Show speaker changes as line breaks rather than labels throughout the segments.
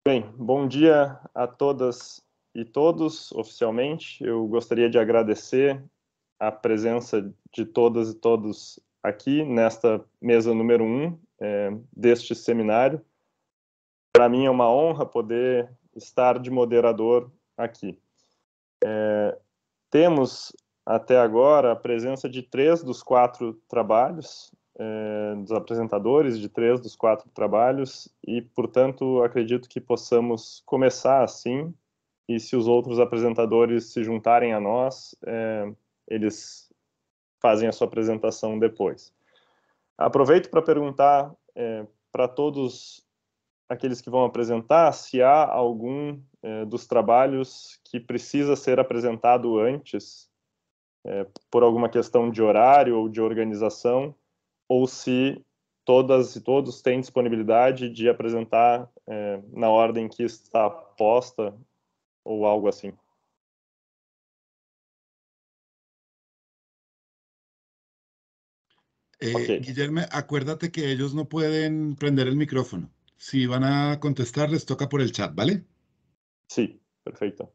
Bem, bom dia a todas e todos, oficialmente. Eu gostaria de agradecer a presença de todas e todos aqui nesta mesa número 1 deste seminário. Para mim é uma honra poder estar de moderador aqui. Temos até agora a presença de 3 dos 4 trabalhos, dos apresentadores de 3 dos 4 trabalhos, e, portanto, acredito que possamos começar assim, e se os outros apresentadores se juntarem a nós, eles fazem a sua apresentação depois. Aproveito para perguntar para todos aqueles que vão apresentar se há algum dos trabalhos que precisa ser apresentado antes, por alguma questão de horário ou de organização, ou se todas e todos têm disponibilidade de apresentar na ordem que está posta, ou algo assim. Okay.
Guillermo, acuérdate que ellos no pueden prender el micrófono. Si van a contestar, les toca por el chat, ¿vale?
Sí, perfeito.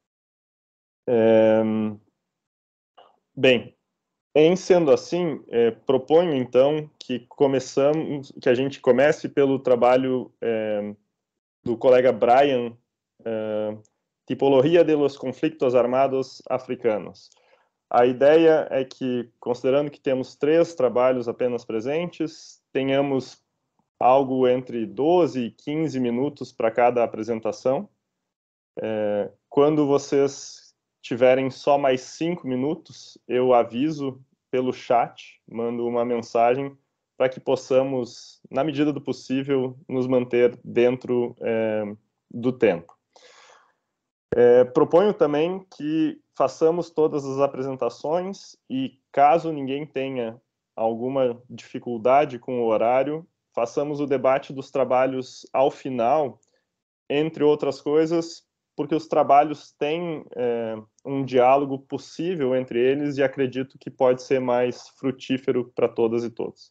Bem, em sendo assim, proponho então que a gente comece pelo trabalho do colega Brian, Tipologia de los conflictos armados africanos. A ideia é que, considerando que temos 3 trabalhos apenas presentes, tenhamos algo entre 12 e 15 minutos para cada apresentação. Quando vocês tiverem só mais 5 minutos, eu aviso pelo chat, mando uma mensagem para que possamos, na medida do possível, nos manter dentro do tempo. Proponho também que façamos todas as apresentações e, caso ninguém tenha alguma dificuldade com o horário, façamos o debate dos trabalhos ao final, entre outras coisas, porque os trabalhos têm um diálogo possível entre eles e acredito que pode ser mais frutífero para todas e todos.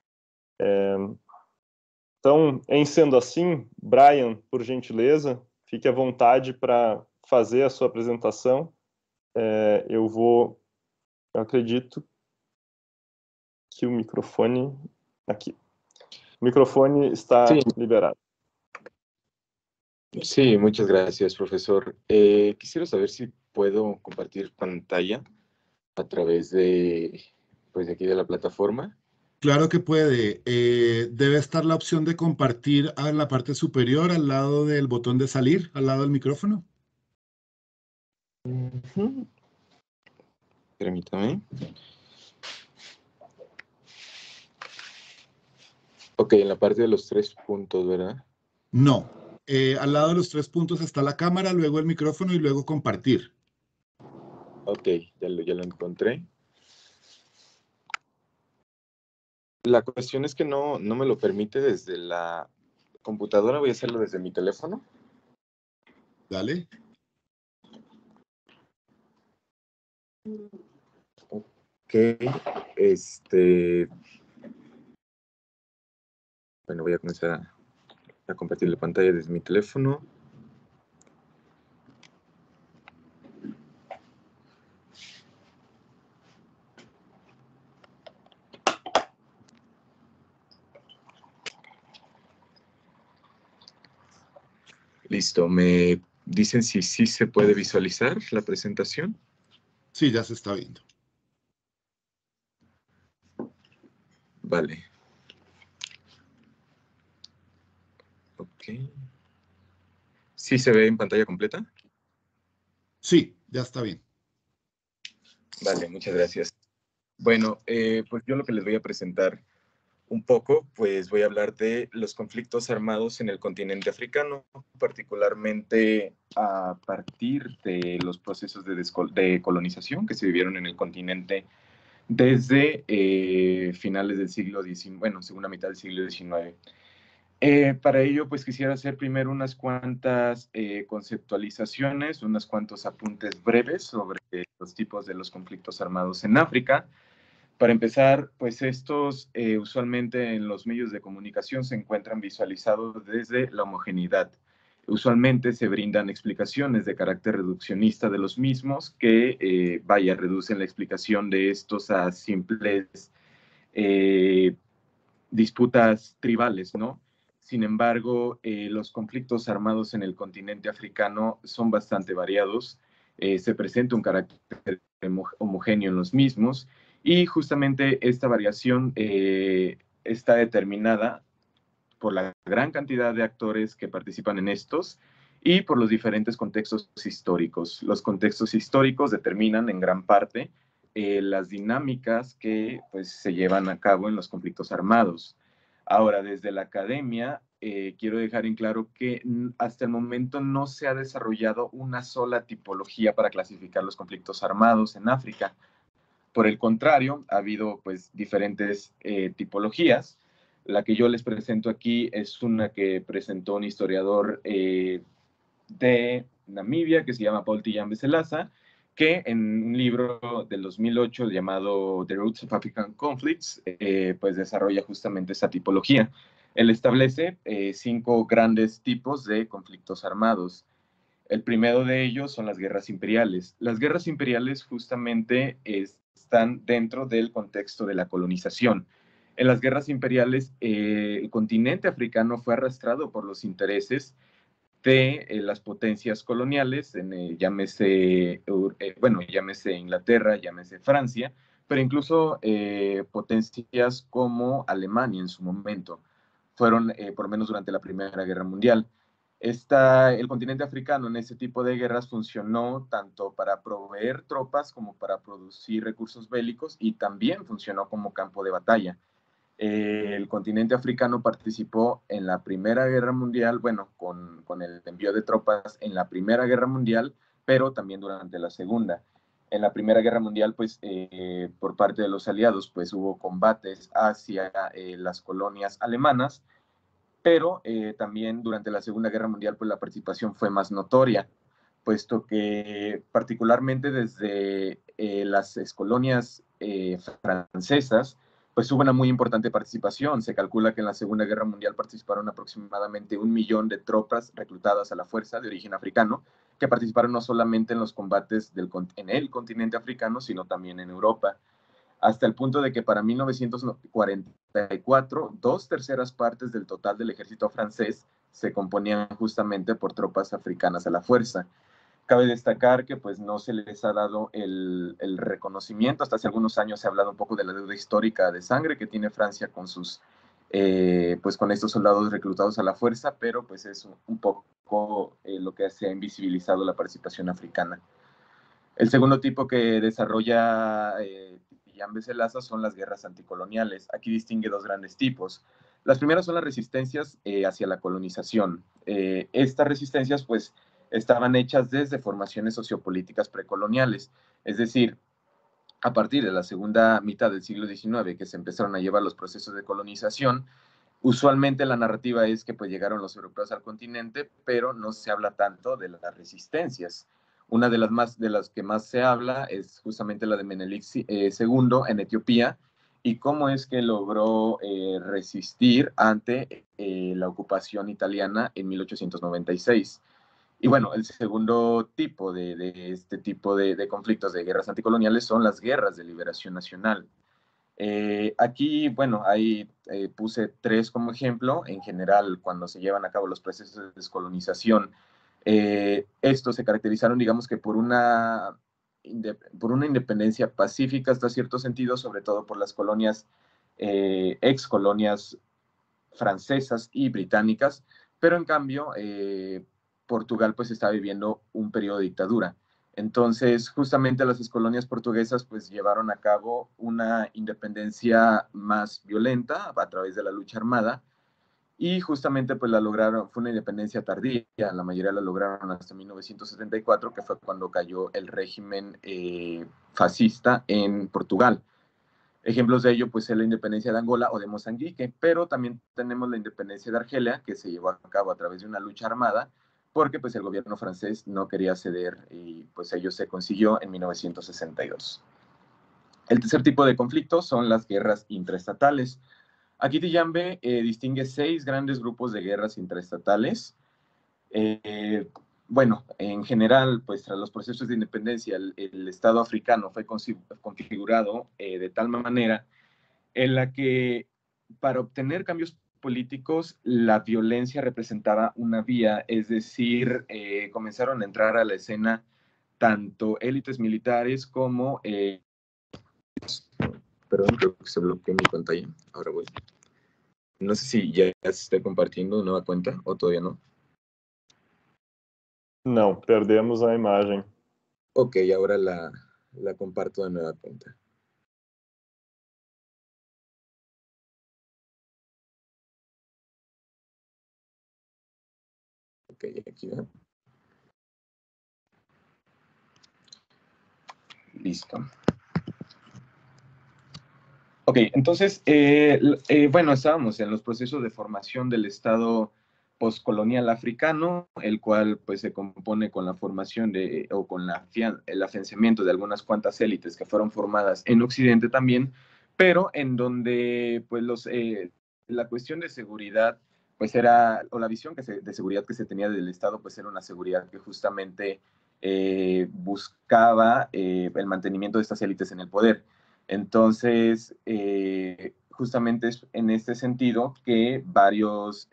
Então, em sendo assim, Brian, por gentileza, fique à vontade para fazer a sua apresentação. Eu acredito que o microfone... Aqui. O microfone está liberado.
Sí, muchas gracias, profesor. Quisiera saber si puedo compartir pantalla a través de, pues, de aquí de la plataforma.
Claro que puede. Debe estar la opción de compartir en la parte superior, al lado del botón de salir, al lado del micrófono.
Permítame. Ok, en la parte de los 3 puntos, ¿verdad?
No. Al lado de los 3 puntos está la cámara, luego el micrófono y luego compartir.
Ok, ya lo encontré. La cuestión es que no me lo permite desde la computadora. Voy a hacerlo desde mi teléfono.
Dale.
Ok, bueno, voy a comenzar a compartir la pantalla desde mi teléfono. Listo, ¿me dicen si sí se puede visualizar la presentación?
Sí, ya se está viendo.
Vale. Ok. ¿Sí se ve en pantalla completa?
Sí, ya está bien.
Vale, muchas gracias. Bueno, pues yo lo que les voy a presentar un poco, pues voy a hablar de los conflictos armados en el continente africano, particularmente a partir de los procesos de colonización que se vivieron en el continente desde finales del siglo XIX, bueno, segunda mitad del siglo XIX. Para ello, pues quisiera hacer primero unas cuantas conceptualizaciones, unos cuantos apuntes breves sobre los tipos de los conflictos armados en África. Para empezar, pues estos usualmente en los medios de comunicación se encuentran visualizados desde la homogeneidad. Usualmente se brindan explicaciones de carácter reduccionista de los mismos que, reducen la explicación de estos a simples disputas tribales, ¿no? Sin embargo, los conflictos armados en el continente africano son bastante variados, se presenta un carácter homogéneo en los mismos, y justamente esta variación está determinada por la gran cantidad de actores que participan en estos y por los diferentes contextos históricos. Los contextos históricos determinan en gran parte las dinámicas que pues, se llevan a cabo en los conflictos armados. Ahora, desde la academia, quiero dejar en claro que hasta el momento no se ha desarrollado una sola tipología para clasificar los conflictos armados en África. Por el contrario, ha habido pues, diferentes tipologías. La que yo les presento aquí es una que presentó un historiador de Namibia que se llama Paul Tiyambe Selasa, que en un libro del 2008 llamado The Roots of African Conflicts, pues desarrolla justamente esa tipología. Él establece 5 grandes tipos de conflictos armados. El primero de ellos son las guerras imperiales. Las guerras imperiales justamente están dentro del contexto de la colonización. En las guerras imperiales, el continente africano fue arrastrado por los intereses de las potencias coloniales, llámese Inglaterra, llámese Francia, pero incluso potencias como Alemania en su momento. Fueron, por lo menos durante la Primera Guerra Mundial. El continente africano en ese tipo de guerras funcionó tanto para proveer tropas como para producir recursos bélicos, y también funcionó como campo de batalla. El continente africano participó en la Primera Guerra Mundial, bueno, con el envío de tropas en la Primera Guerra Mundial, pero también durante la Segunda. En la Primera Guerra Mundial, pues, por parte de los aliados, pues hubo combates hacia las colonias alemanas, pero también durante la Segunda Guerra Mundial, pues la participación fue más notoria, puesto que particularmente desde las colonias francesas, pues hubo una muy importante participación. Se calcula que en la Segunda Guerra Mundial participaron aproximadamente 1 millón de tropas reclutadas a la fuerza de origen africano, que participaron no solamente en los combates en el continente africano, sino también en Europa, hasta el punto de que para 1944, 2/3 partes del total del ejército francés se componían justamente por tropas africanas a la fuerza. Cabe destacar que pues no se les ha dado el reconocimiento. Hasta hace algunos años se ha hablado un poco de la deuda histórica de sangre que tiene Francia con con estos soldados reclutados a la fuerza, pero pues es un poco lo que se ha invisibilizado la participación africana. El segundo tipo que desarrolla Tiyambe Selasa son las guerras anticoloniales. Aquí distingue 2 grandes tipos. Las primeras son las resistencias hacia la colonización. Estas resistencias pues estaban hechas desde formaciones sociopolíticas precoloniales, es decir, a partir de la segunda mitad del siglo XIX, que se empezaron a llevar los procesos de colonización. Usualmente la narrativa es que pues llegaron los europeos al continente, pero no se habla tanto de las resistencias. Una de las que más se habla es justamente la de Menelik II en Etiopía, y cómo es que logró resistir ante la ocupación italiana en 1896. Y bueno, el segundo tipo de este tipo de conflictos, de guerras anticoloniales, son las guerras de liberación nacional. Aquí, bueno, ahí puse 3 como ejemplo. En general, cuando se llevan a cabo los procesos de descolonización, estos se caracterizaron, digamos que por una independencia pacífica hasta cierto sentido, sobre todo por las colonias, ex colonias francesas y británicas, pero en cambio Portugal pues estaba viviendo un periodo de dictadura. Entonces, justamente las excolonias portuguesas pues llevaron a cabo una independencia más violenta a través de la lucha armada, y justamente pues la lograron. Fue una independencia tardía, la mayoría la lograron hasta 1974, que fue cuando cayó el régimen fascista en Portugal. Ejemplos de ello pues es la independencia de Angola o de Mozambique, pero también tenemos la independencia de Argelia, que se llevó a cabo a través de una lucha armada, porque pues el gobierno francés no quería ceder, y pues ello se consiguió en 1962. El tercer tipo de conflictos son las guerras intraestatales. Aquí Tiyambe distingue 6 grandes grupos de guerras intraestatales. Bueno, en general, pues tras los procesos de independencia, el Estado africano fue configurado de tal manera en la que para obtener cambios políticos la violencia representaba una vía, es decir, comenzaron a entrar a la escena tanto élites militares como... perdón, creo que se bloqueó mi pantalla, ahora voy. No sé si ya se está compartiendo nueva cuenta o todavía no.
Não, perdemos a imagem.
Ok, ahora la comparto de nueva cuenta. Ok, aquí va. Listo. Ok, entonces, bueno, estábamos en los procesos de formación del Estado postcolonial africano, el cual pues se compone con la formación de, o con el afianzamiento de algunas cuantas élites que fueron formadas en Occidente también, pero en donde pues la cuestión de seguridad pues era, o la visión de seguridad que se tenía del Estado pues era una seguridad que justamente buscaba el mantenimiento de estas élites en el poder. Entonces, justamente es en este sentido que varios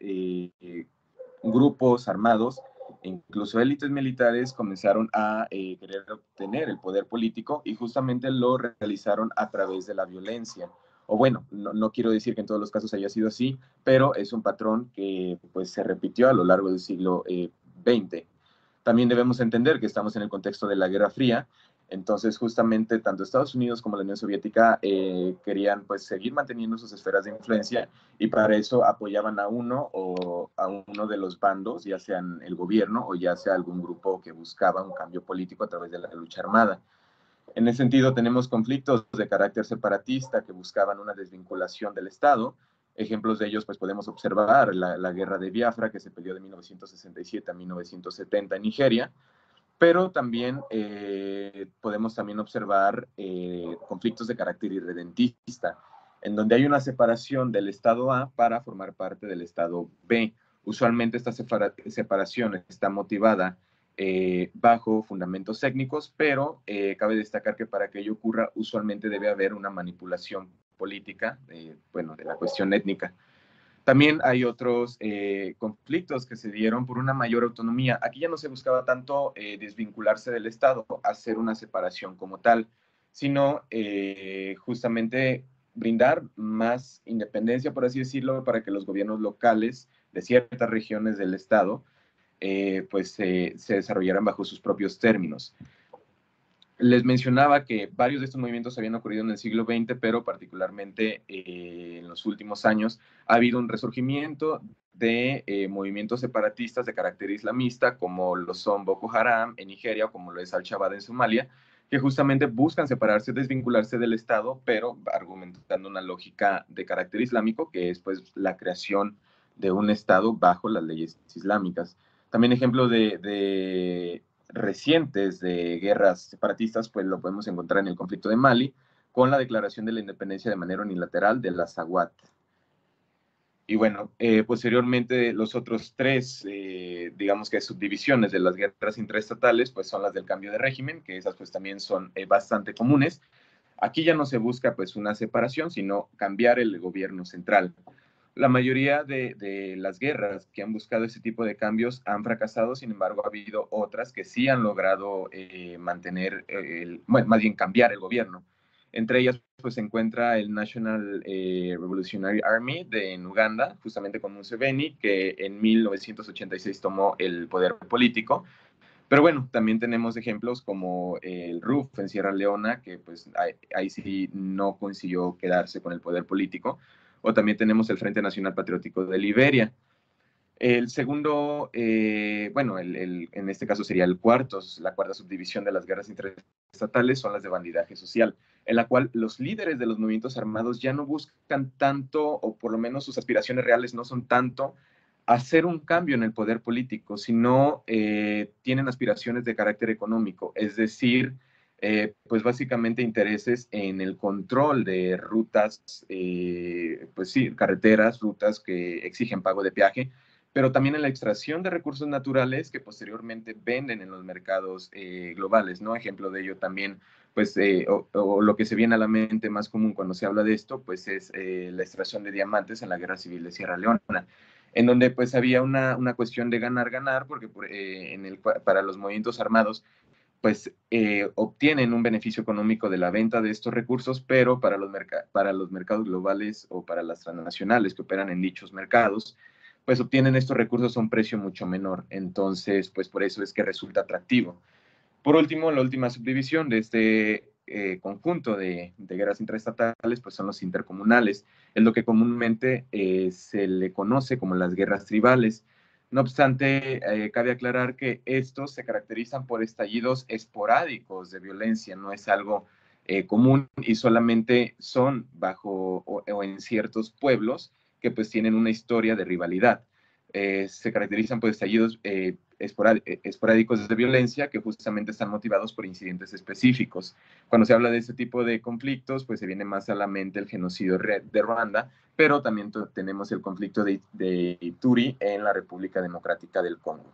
grupos armados, incluso élites militares, comenzaron a querer obtener el poder político y justamente lo realizaron a través de la violencia. O bueno, no quiero decir que en todos los casos haya sido así, pero es un patrón que pues, se repitió a lo largo del siglo XX. También debemos entender que estamos en el contexto de la Guerra Fría, entonces justamente tanto Estados Unidos como la Unión Soviética querían pues seguir manteniendo sus esferas de influencia y para eso apoyaban a uno o a uno de los bandos, ya sean el gobierno o ya sea algún grupo que buscaba un cambio político a través de la lucha armada. En ese sentido, tenemos conflictos de carácter separatista que buscaban una desvinculación del Estado. Ejemplos de ellos, pues podemos observar la guerra de Biafra, que se peleó de 1967 a 1970 en Nigeria, pero también podemos también observar conflictos de carácter irredentista, en donde hay una separación del Estado A para formar parte del Estado B. Usualmente esta separación está motivada bajo fundamentos técnicos, pero cabe destacar que para que ello ocurra, usualmente debe haber una manipulación política, bueno, de la cuestión étnica. También hay otros conflictos que se dieron por una mayor autonomía. Aquí ya no se buscaba tanto desvincularse del Estado, hacer una separación como tal, sino justamente brindar más independencia, por así decirlo, para que los gobiernos locales de ciertas regiones del Estado pues se desarrollaran bajo sus propios términos. Les mencionaba que varios de estos movimientos habían ocurrido en el siglo XX, pero particularmente en los últimos años ha habido un resurgimiento de movimientos separatistas de carácter islamista, como lo son Boko Haram en Nigeria o como lo es Al-Shabaab en Somalia, que justamente buscan separarse, desvincularse del Estado, pero argumentando una lógica de carácter islámico, que es pues la creación de un Estado bajo las leyes islámicas. También ejemplo de recientes de guerras separatistas, pues lo podemos encontrar en el conflicto de Mali, con la declaración de la independencia de manera unilateral de la Azawad. Y bueno, posteriormente los otros tres, digamos que subdivisiones de las guerras intraestatales, pues son las del cambio de régimen, que esas pues también son bastante comunes. Aquí ya no se busca pues una separación, sino cambiar el gobierno central. La mayoría de las guerras que han buscado ese tipo de cambios han fracasado, sin embargo, ha habido otras que sí han logrado mantener, bueno, más bien cambiar el gobierno. Entre ellas, pues se encuentra el National Revolutionary Army en Uganda, justamente con Museveni, que en 1986 tomó el poder político. Pero bueno, también tenemos ejemplos como el RUF en Sierra Leona, que pues ahí sí no consiguió quedarse con el poder político. O también tenemos el Frente Nacional Patriótico de Liberia. El segundo, bueno, en este caso sería la cuarta subdivisión de las guerras interestatales son las de bandidaje social, en la cual los líderes de los movimientos armados ya no buscan tanto, o por lo menos sus aspiraciones reales no son tanto hacer un cambio en el poder político, sino tienen aspiraciones de carácter económico, es decir, pues básicamente intereses en el control de rutas, pues sí, carreteras, rutas que exigen pago de peaje, pero también en la extracción de recursos naturales que posteriormente venden en los mercados globales, ¿no? Ejemplo de ello también, pues, o lo que se viene a la mente más común cuando se habla de esto, pues es la extracción de diamantes en la Guerra Civil de Sierra Leona, en donde pues había una cuestión de ganar, porque para los movimientos armados, pues obtienen un beneficio económico de la venta de estos recursos, pero para los mercados globales o para las transnacionales que operan en dichos mercados, pues obtienen estos recursos a un precio mucho menor. Entonces, pues por eso es que resulta atractivo. Por último, la última subdivisión de este conjunto de guerras interestatales, pues son los intercomunales. Es lo que comúnmente se le conoce como las guerras tribales. No obstante, cabe aclarar que estos se caracterizan por estallidos esporádicos de violencia, no es algo común y solamente son bajo o en ciertos pueblos que pues tienen una historia de rivalidad. Se caracterizan por estallidos esporádicos de violencia que justamente están motivados por incidentes específicos. Cuando se habla de este tipo de conflictos, pues se viene más a la mente el genocidio de Ruanda, pero también tenemos el conflicto de Ituri en la República Democrática del Congo.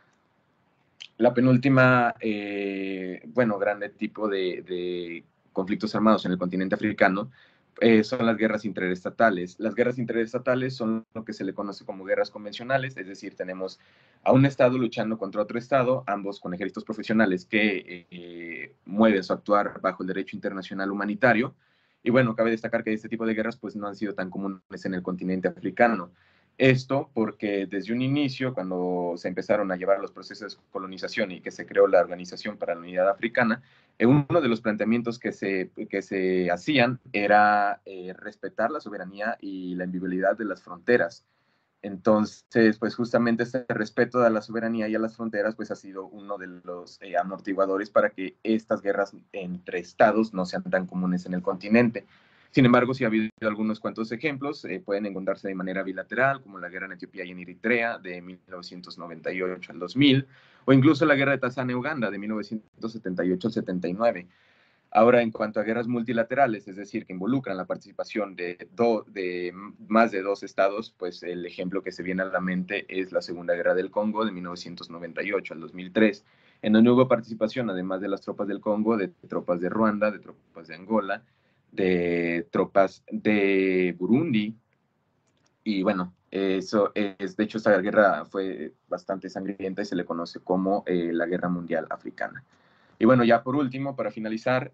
La penúltima, grande tipo de conflictos armados en el continente africano son las guerras interestatales. Las guerras interestatales son lo que se le conoce como guerras convencionales, es decir, tenemos a un Estado luchando contra otro Estado, ambos con ejércitos profesionales que mueven su actuar bajo el derecho internacional humanitario. Y bueno, cabe destacar que este tipo de guerras pues no han sido tan comunes en el continente africano. Esto porque desde un inicio, cuando se empezaron a llevar los procesos de colonización y que se creó la Organización para la Unidad Africana, uno de los planteamientos que se hacían era respetar la soberanía y la inviolabilidad de las fronteras. Entonces, pues justamente este respeto a la soberanía y a las fronteras, pues ha sido uno de los amortiguadores para que estas guerras entre estados no sean tan comunes en el continente. Sin embargo, sí ha habido algunos cuantos ejemplos, pueden encontrarse de manera bilateral, como la guerra en Etiopía y en Eritrea de 1998 al 2000, o incluso la guerra de Tanzania-Uganda de 1978 al 79. Ahora, en cuanto a guerras multilaterales, es decir, que involucran la participación de más de dos estados, pues el ejemplo que se viene a la mente es la Segunda Guerra del Congo de 1998 al 2003, en donde hubo participación, además de las tropas del Congo, de tropas de Ruanda, de tropas de Angola, de tropas de Burundi, y bueno, eso es, de hecho, esta guerra fue bastante sangrienta y se le conoce como la Guerra Mundial Africana. Y bueno, ya por último, para finalizar,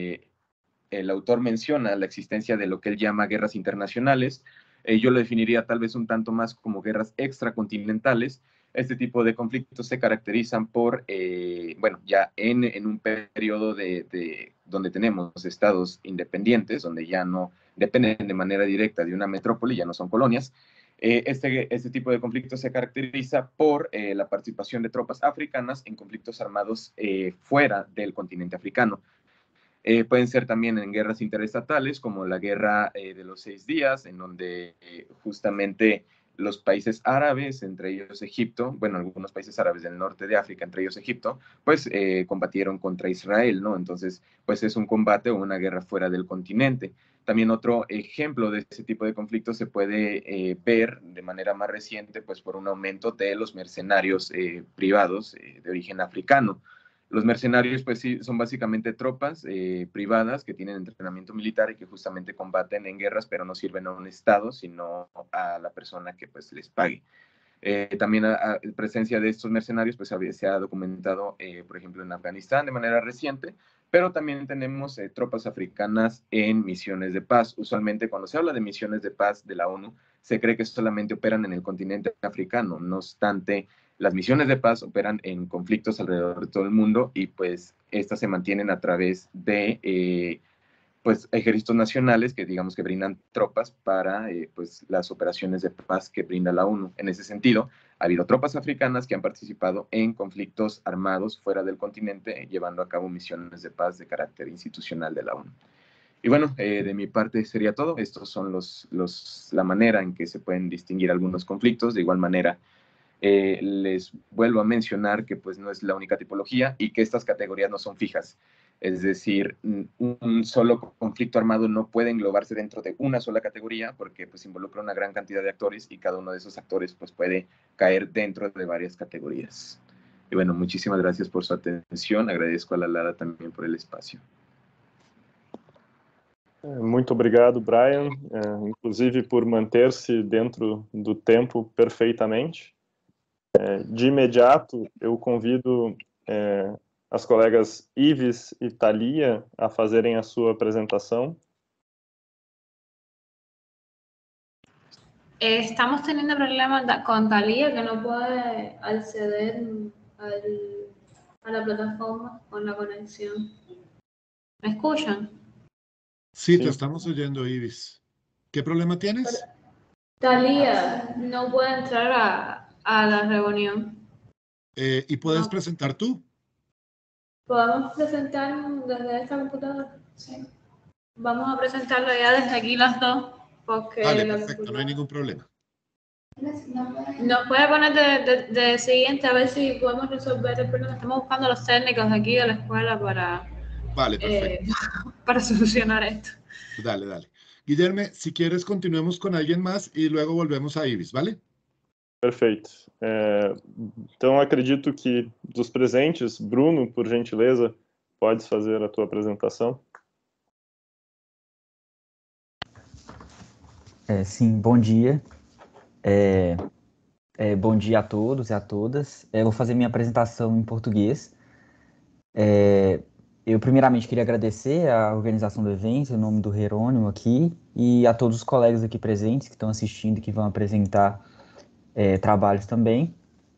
el autor menciona la existencia de lo que él llama guerras internacionales. Yo lo definiría tal vez un tanto más como guerras extracontinentales. Este tipo de conflictos se caracterizan por, ya en un periodo donde tenemos estados independientes, donde ya no dependen de manera directa de una metrópoli, ya no son colonias. Este tipo de conflictos se caracteriza por la participación de tropas africanas en conflictos armados fuera del continente africano. Pueden ser también en guerras interestatales, como la guerra de los 6 días, en donde justamente los países árabes, entre ellos Egipto, bueno, algunos países árabes del norte de África, entre ellos Egipto, pues combatieron contra Israel, ¿no? Entonces, pues es un combate o una guerra fuera del continente. También otro ejemplo de ese tipo de conflictos se puede ver de manera más reciente, pues por un aumento de los mercenarios privados de origen africano. Los mercenarios, pues sí, son básicamente tropas privadas que tienen entrenamiento militar y que justamente combaten en guerras, pero no sirven a un Estado, sino a la persona que pues les pague. También a presencia de estos mercenarios pues se ha documentado, por ejemplo, en Afganistán de manera reciente, pero también tenemos tropas africanas en misiones de paz. Usualmente cuando se habla de misiones de paz de la ONU, se cree que solamente operan en el continente africano. No obstante, las misiones de paz operan en conflictos alrededor de todo el mundo y pues estas se mantienen a través de pues ejércitos nacionales que digamos que brindan tropas para pues las operaciones de paz que brinda la ONU. En ese sentido, ha habido tropas africanas que han participado en conflictos armados fuera del continente, llevando a cabo misiones de paz de carácter institucional de la ONU. Y bueno, de mi parte sería todo. Estos son la manera en que se pueden distinguir algunos conflictos. De igual manera, les vuelvo a mencionar que pues no es la única tipología y que estas categorías no son fijas. Es decir, un solo conflicto armado no puede englobarse dentro de una sola categoría porque pues involucra una gran cantidad de actores y cada uno de esos actores pues puede caer dentro de varias categorías. Y bueno, muchísimas gracias por su atención. Agradezco a la Lara también por el espacio.
Muito obrigado, Brian, inclusive por manter-se dentro do tempo perfeitamente. De imediato, eu convido as colegas Ives e Thalia a fazerem a sua apresentação.
Estamos teniendo problemas con Thalia, que no puede acceder a la plataforma con la conexión. ¿Me escuchan?
Sí, te estamos oyendo, Ivis. ¿Qué problema tienes?
Thalia no puede entrar a la reunión.
¿Y puedes presentar tú?
¿Podemos presentar desde esta computadora? Sí. Vamos a presentarlo ya desde aquí las dos. Porque
vale, perfecto, no hay ningún problema.
Nos puede poner de siguiente a ver si podemos resolver el problema. Estamos buscando a los técnicos de aquí de la escuela
Vale, perfecto.
Para solucionar esto.
Dale, dale. Guilherme, si quieres continuemos con alguien más e luego volvemos a Ivis, vale?
Perfeito. Então, acredito que dos presentes, Bruno, por gentileza, podes fazer a tua apresentação.
Sim, bom dia. Bom dia a todos e a todas. Eu vou fazer minha apresentação em português. Eu primeiramente queria agradecer a organização do evento, em nome do Jerônimo aqui, e a todos os colegas aqui presentes que estão assistindo e que vão apresentar trabalhos também.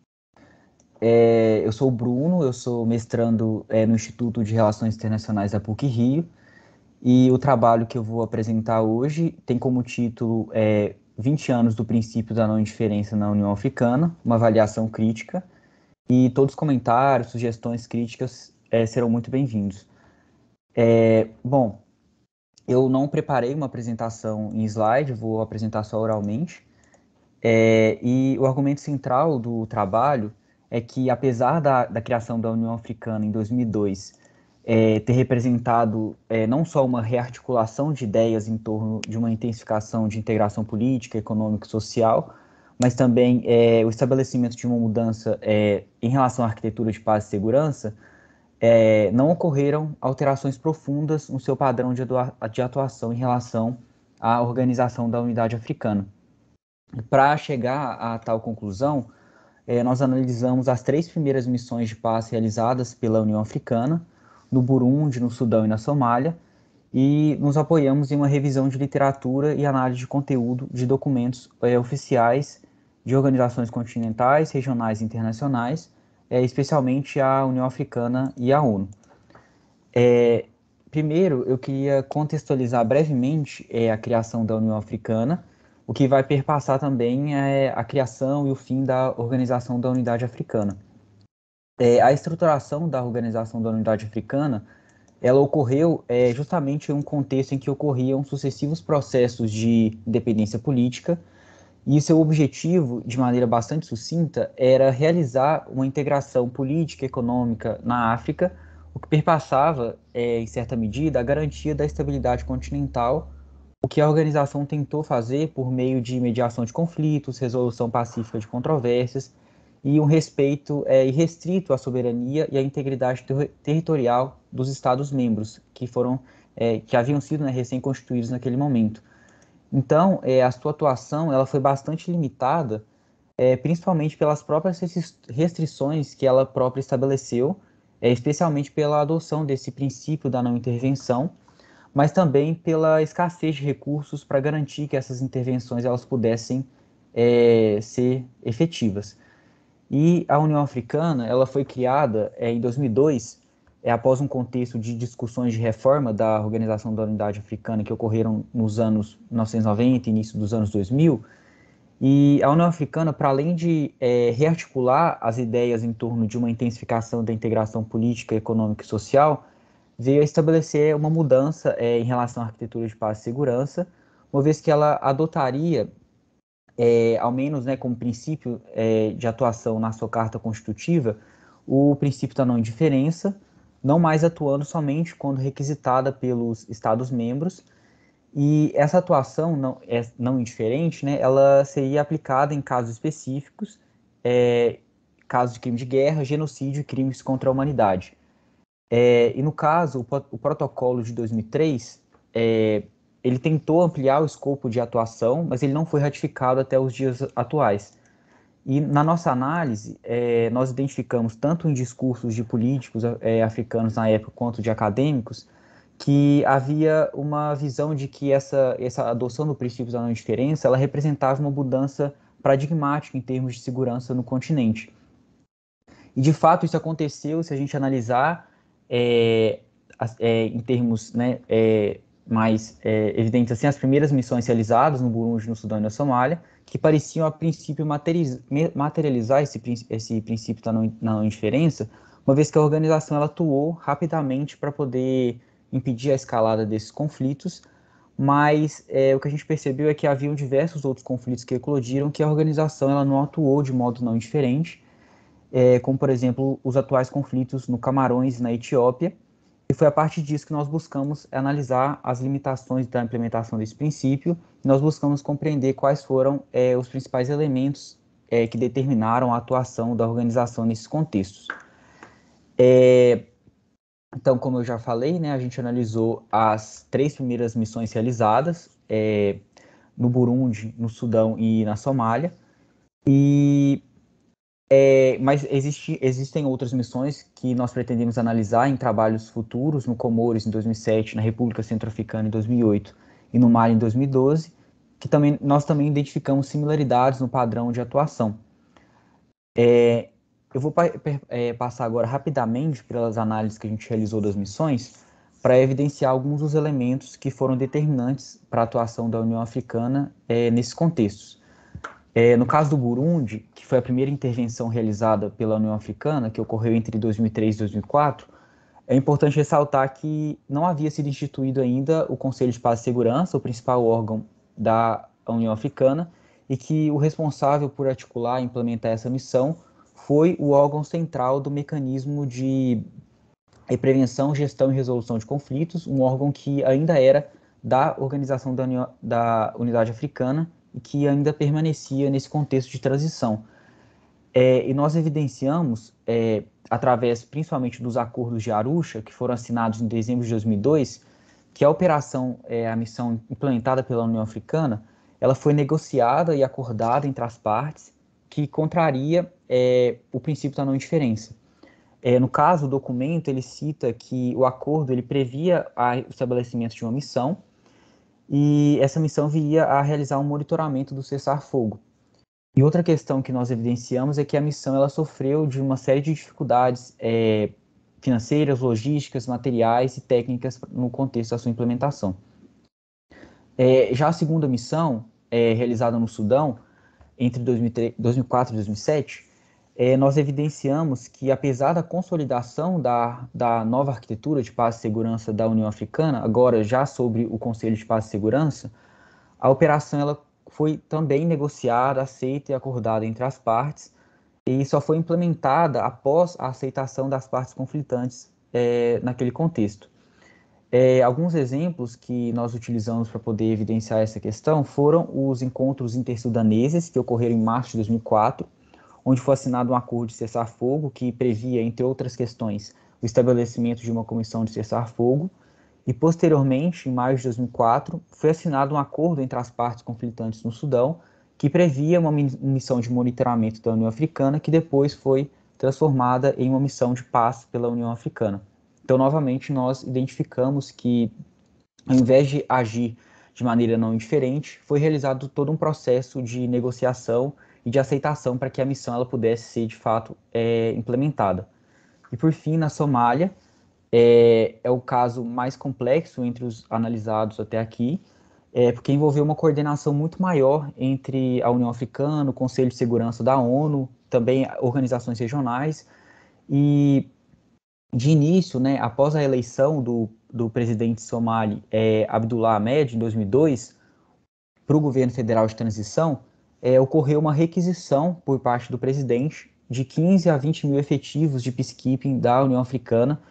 Eu sou o Bruno, eu sou mestrando no Instituto de Relações Internacionais da PUC-Rio, e o trabalho que eu vou apresentar hoje tem como título 20 anos do princípio da não indiferença na União Africana, uma avaliação crítica, e todos os comentários, sugestões, críticas serão muito bem-vindos. Bom, eu não preparei uma apresentação em slide, vou apresentar só oralmente, e o argumento central do trabalho é que, apesar da criação da União Africana em 2002 ter representado não só uma rearticulação de ideias em torno de uma intensificação de integração política, econômica e social, mas também o estabelecimento de uma mudança em relação à arquitetura de paz e segurança, não ocorreram alterações profundas no seu padrão de atuação em relação à organização da Unidade Africana. Para chegar a tal conclusão, nós analisamos as 3 primeiras missões de paz realizadas pela União Africana, no Burundi, no Sudão e na Somália, e nos apoiamos em uma revisão de literatura e análise de conteúdo de documentos oficiais de organizações continentais, regionais e internacionais, especialmente a União Africana e a ONU. Primeiro, eu queria contextualizar brevemente a criação da União Africana, o que vai perpassar também a criação e o fim da Organização da Unidade Africana. A estruturação da Organização da Unidade Africana, ela ocorreu justamente em um contexto em que ocorriam sucessivos processos de independência política, e seu objetivo, de maneira bastante sucinta, era realizar uma integração política e econômica na África, o que perpassava, em certa medida, a garantia da estabilidade continental, o que a organização tentou fazer por meio de mediação de conflitos, resolução pacífica de controvérsias e um respeito irrestrito à soberania e à integridade territorial dos Estados-membros, que haviam sido recém-constituídos naquele momento. Então, a sua atuação ela foi bastante limitada, principalmente pelas próprias restrições que ela própria estabeleceu, especialmente pela adoção desse princípio da não intervenção, mas também pela escassez de recursos para garantir que essas intervenções elas pudessem ser efetivas. E a União Africana ela foi criada em 2002, após um contexto de discussões de reforma da Organização da Unidade Africana que ocorreram nos anos 1990 e início dos anos 2000, e a União Africana, para além de rearticular as ideias em torno de uma intensificação da integração política, econômica e social, veio a estabelecer uma mudança em relação à arquitetura de paz e segurança, uma vez que ela adotaria, ao menos como princípio de atuação na sua Carta Constitutiva, o princípio da não indiferença, não mais atuando somente quando requisitada pelos Estados-membros, e essa atuação não indiferente, né, ela seria aplicada em casos específicos, casos de crime de guerra, genocídio e crimes contra a humanidade. E no caso, o protocolo de 2003, ele tentou ampliar o escopo de atuação, mas ele não foi ratificado até os dias atuais. E na nossa análise, nós identificamos, tanto em discursos de políticos africanos na época, quanto de acadêmicos, que havia uma visão de que essa adoção do princípio da não indiferença, ela representava uma mudança paradigmática em termos de segurança no continente. E, de fato, isso aconteceu, se a gente analisar em termos, né, mais evidentes, assim, as primeiras missões realizadas no Burundi, no Sudão e na Somália, que pareciam, a princípio, materializar esse princípio da não indiferença, uma vez que a organização ela atuou rapidamente para poder impedir a escalada desses conflitos, mas o que a gente percebeu é que haviam diversos outros conflitos que eclodiram que a organização ela não atuou de modo não indiferente, como, por exemplo, os atuais conflitos no Camarões e na Etiópia, e foi a partir disso que nós buscamos analisar as limitações da implementação desse princípio, e nós buscamos compreender quais foram os principais elementos que determinaram a atuação da organização nesses contextos. Então, como eu já falei, né, a gente analisou as 3 primeiras missões realizadas no Burundi, no Sudão e na Somália, mas existem outras missões que nós pretendemos analisar em trabalhos futuros, no Comores em 2007, na República Centro-Africana em 2008 e no Mali em 2012, que nós também identificamos similaridades no padrão de atuação. Eu vou passar agora rapidamente pelas análises que a gente realizou das missões para evidenciar alguns dos elementos que foram determinantes para a atuação da União Africana nesses contextos. No caso do Burundi, que foi a primeira intervenção realizada pela União Africana, que ocorreu entre 2003 e 2004, é importante ressaltar que não havia sido instituído ainda o Conselho de Paz e Segurança, o principal órgão da União Africana, e que o responsável por articular e implementar essa missão foi o órgão central do mecanismo de prevenção, gestão e resolução de conflitos, um órgão que ainda era da Organização da Unidade Africana e que ainda permanecia nesse contexto de transição. E nós evidenciamos, através principalmente dos acordos de Arusha, que foram assinados em dezembro de 2002, que a operação, a missão implementada pela União Africana, ela foi negociada e acordada entre as partes, que contraria o princípio da não indiferença. No caso, o documento ele cita que o acordo ele previa o estabelecimento de uma missão, e essa missão viria a realizar um monitoramento do cessar-fogo. E outra questão que nós evidenciamos é que a missão ela sofreu de uma série de dificuldades financeiras, logísticas, materiais e técnicas no contexto da sua implementação. Já a segunda missão, realizada no Sudão, entre 2004 e 2007, nós evidenciamos que, apesar da consolidação da nova arquitetura de paz e segurança da União Africana, agora já sobre o Conselho de Paz e Segurança, a operação ela foi também negociada, aceita e acordada entre as partes, e só foi implementada após a aceitação das partes conflitantes naquele contexto. Alguns exemplos que nós utilizamos para poder evidenciar essa questão foram os encontros intersudaneses, que ocorreram em março de 2004, onde foi assinado um acordo de cessar-fogo que previa, entre outras questões, o estabelecimento de uma comissão de cessar-fogo, e posteriormente, em maio de 2004, foi assinado um acordo entre as partes conflitantes no Sudão, que previa uma missão de monitoramento da União Africana, que depois foi transformada em uma missão de paz pela União Africana. Então, novamente, nós identificamos que, ao invés de agir de maneira não indiferente, foi realizado todo um processo de negociação e de aceitação para que a missão ela pudesse ser, de fato, implementada. E, por fim, na Somália, é o caso mais complexo entre os analisados até aqui, porque envolveu uma coordenação muito maior entre a União Africana, o Conselho de Segurança da ONU, também organizações regionais, e de início, né, após a eleição do presidente somali Abdullah Ahmed, em 2002, para o governo federal de transição, ocorreu uma requisição por parte do presidente de 15 a 20 mil efetivos de peacekeeping da União Africana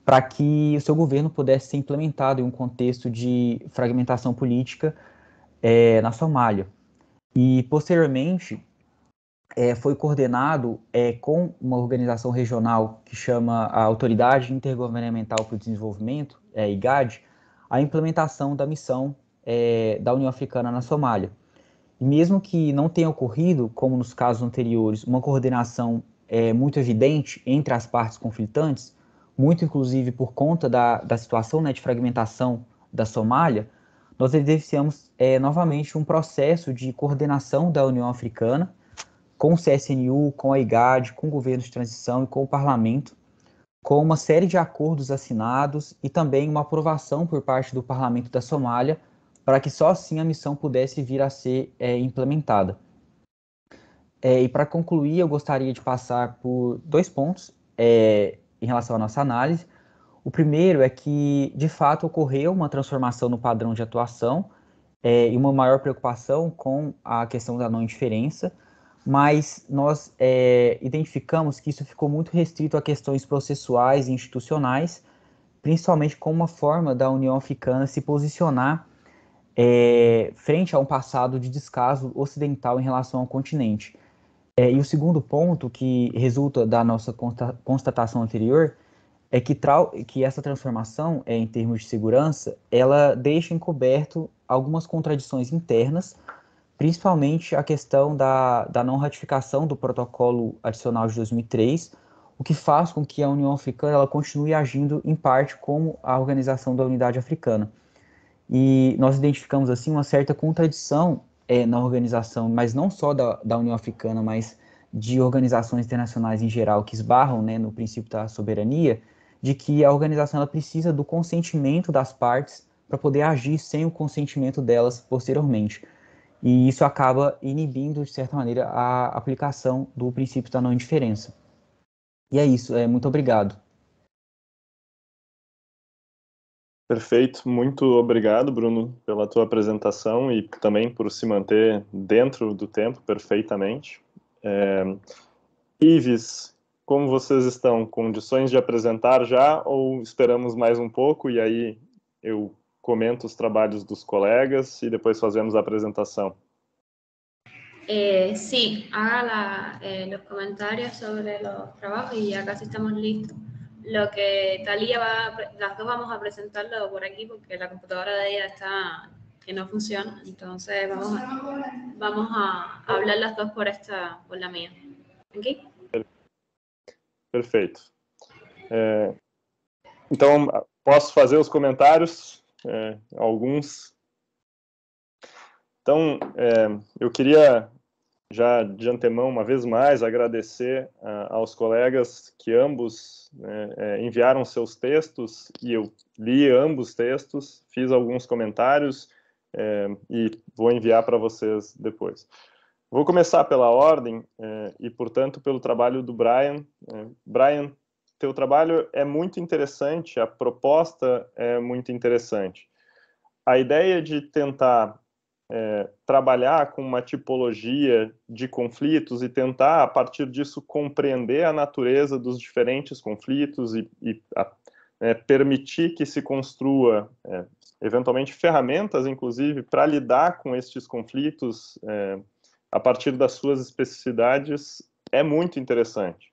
para que o seu governo pudesse ser implementado em um contexto de fragmentação política na Somália. E, posteriormente, foi coordenado com uma organização regional que chama a Autoridade Intergovernamental para o Desenvolvimento, IGAD, a implementação da missão da União Africana na Somália. E mesmo que não tenha ocorrido, como nos casos anteriores, uma coordenação muito evidente entre as partes conflitantes, muito inclusive por conta da situação de fragmentação da Somália, nós evidenciamos novamente um processo de coordenação da União Africana com o CSNU, com a IGAD, com o governo de transição e com o parlamento, com uma série de acordos assinados e também uma aprovação por parte do parlamento da Somália para que só assim a missão pudesse vir a ser implementada. E para concluir, eu gostaria de passar por 2 pontos em relação à nossa análise. O primeiro é que, de fato, ocorreu uma transformação no padrão de atuação e uma maior preocupação com a questão da não indiferença, mas nós identificamos que isso ficou muito restrito a questões processuais e institucionais, principalmente como uma forma da União Africana se posicionar frente a um passado de descaso ocidental em relação ao continente. E o segundo ponto, que resulta da nossa constatação anterior, é que essa transformação, em termos de segurança, ela deixa encoberto algumas contradições internas, principalmente a questão da não ratificação do protocolo adicional de 2003, o que faz com que a União Africana ela continue agindo, em parte, como a Organização da Unidade Africana. E nós identificamos, assim, uma certa contradição na organização, mas não só da União Africana, mas de organizações internacionais em geral, que esbarram no princípio da soberania, de que a organização ela precisa do consentimento das partes para poder agir sem o consentimento delas posteriormente. E isso acaba inibindo, de certa maneira, a aplicação do princípio da não indiferença. E é isso, muito obrigado.
Perfeito, muito obrigado, Bruno, pela tua apresentação e também por se manter dentro do tempo perfeitamente. Ives, como vocês estão? Condições de apresentar já ou esperamos mais um pouco e aí eu comento os trabalhos dos colegas y después fazemos a presentación?
Sí, haga los comentarios sobre los trabajos y ya casi estamos listos. Lo que Talía las dos vamos a presentarlo por aquí porque la computadora de ella está que no funciona, entonces vamos a hablar las dos por la mía. ¿Okay?
Perfeito. Então, posso fazer os comentários? Alguns. Então, eu queria já de antemão, uma vez mais, agradecer aos colegas que ambos enviaram seus textos e eu li ambos textos, fiz alguns comentários e vou enviar para vocês depois. Vou começar pela ordem e, portanto, pelo trabalho do Brian. Brian, teu trabalho é muito interessante, a proposta é muito interessante. A ideia de tentar trabalhar com uma tipologia de conflitos e tentar, a partir disso, compreender a natureza dos diferentes conflitos e permitir que se construa, eventualmente, ferramentas, inclusive, para lidar com estes conflitos a partir das suas especificidades, é muito interessante.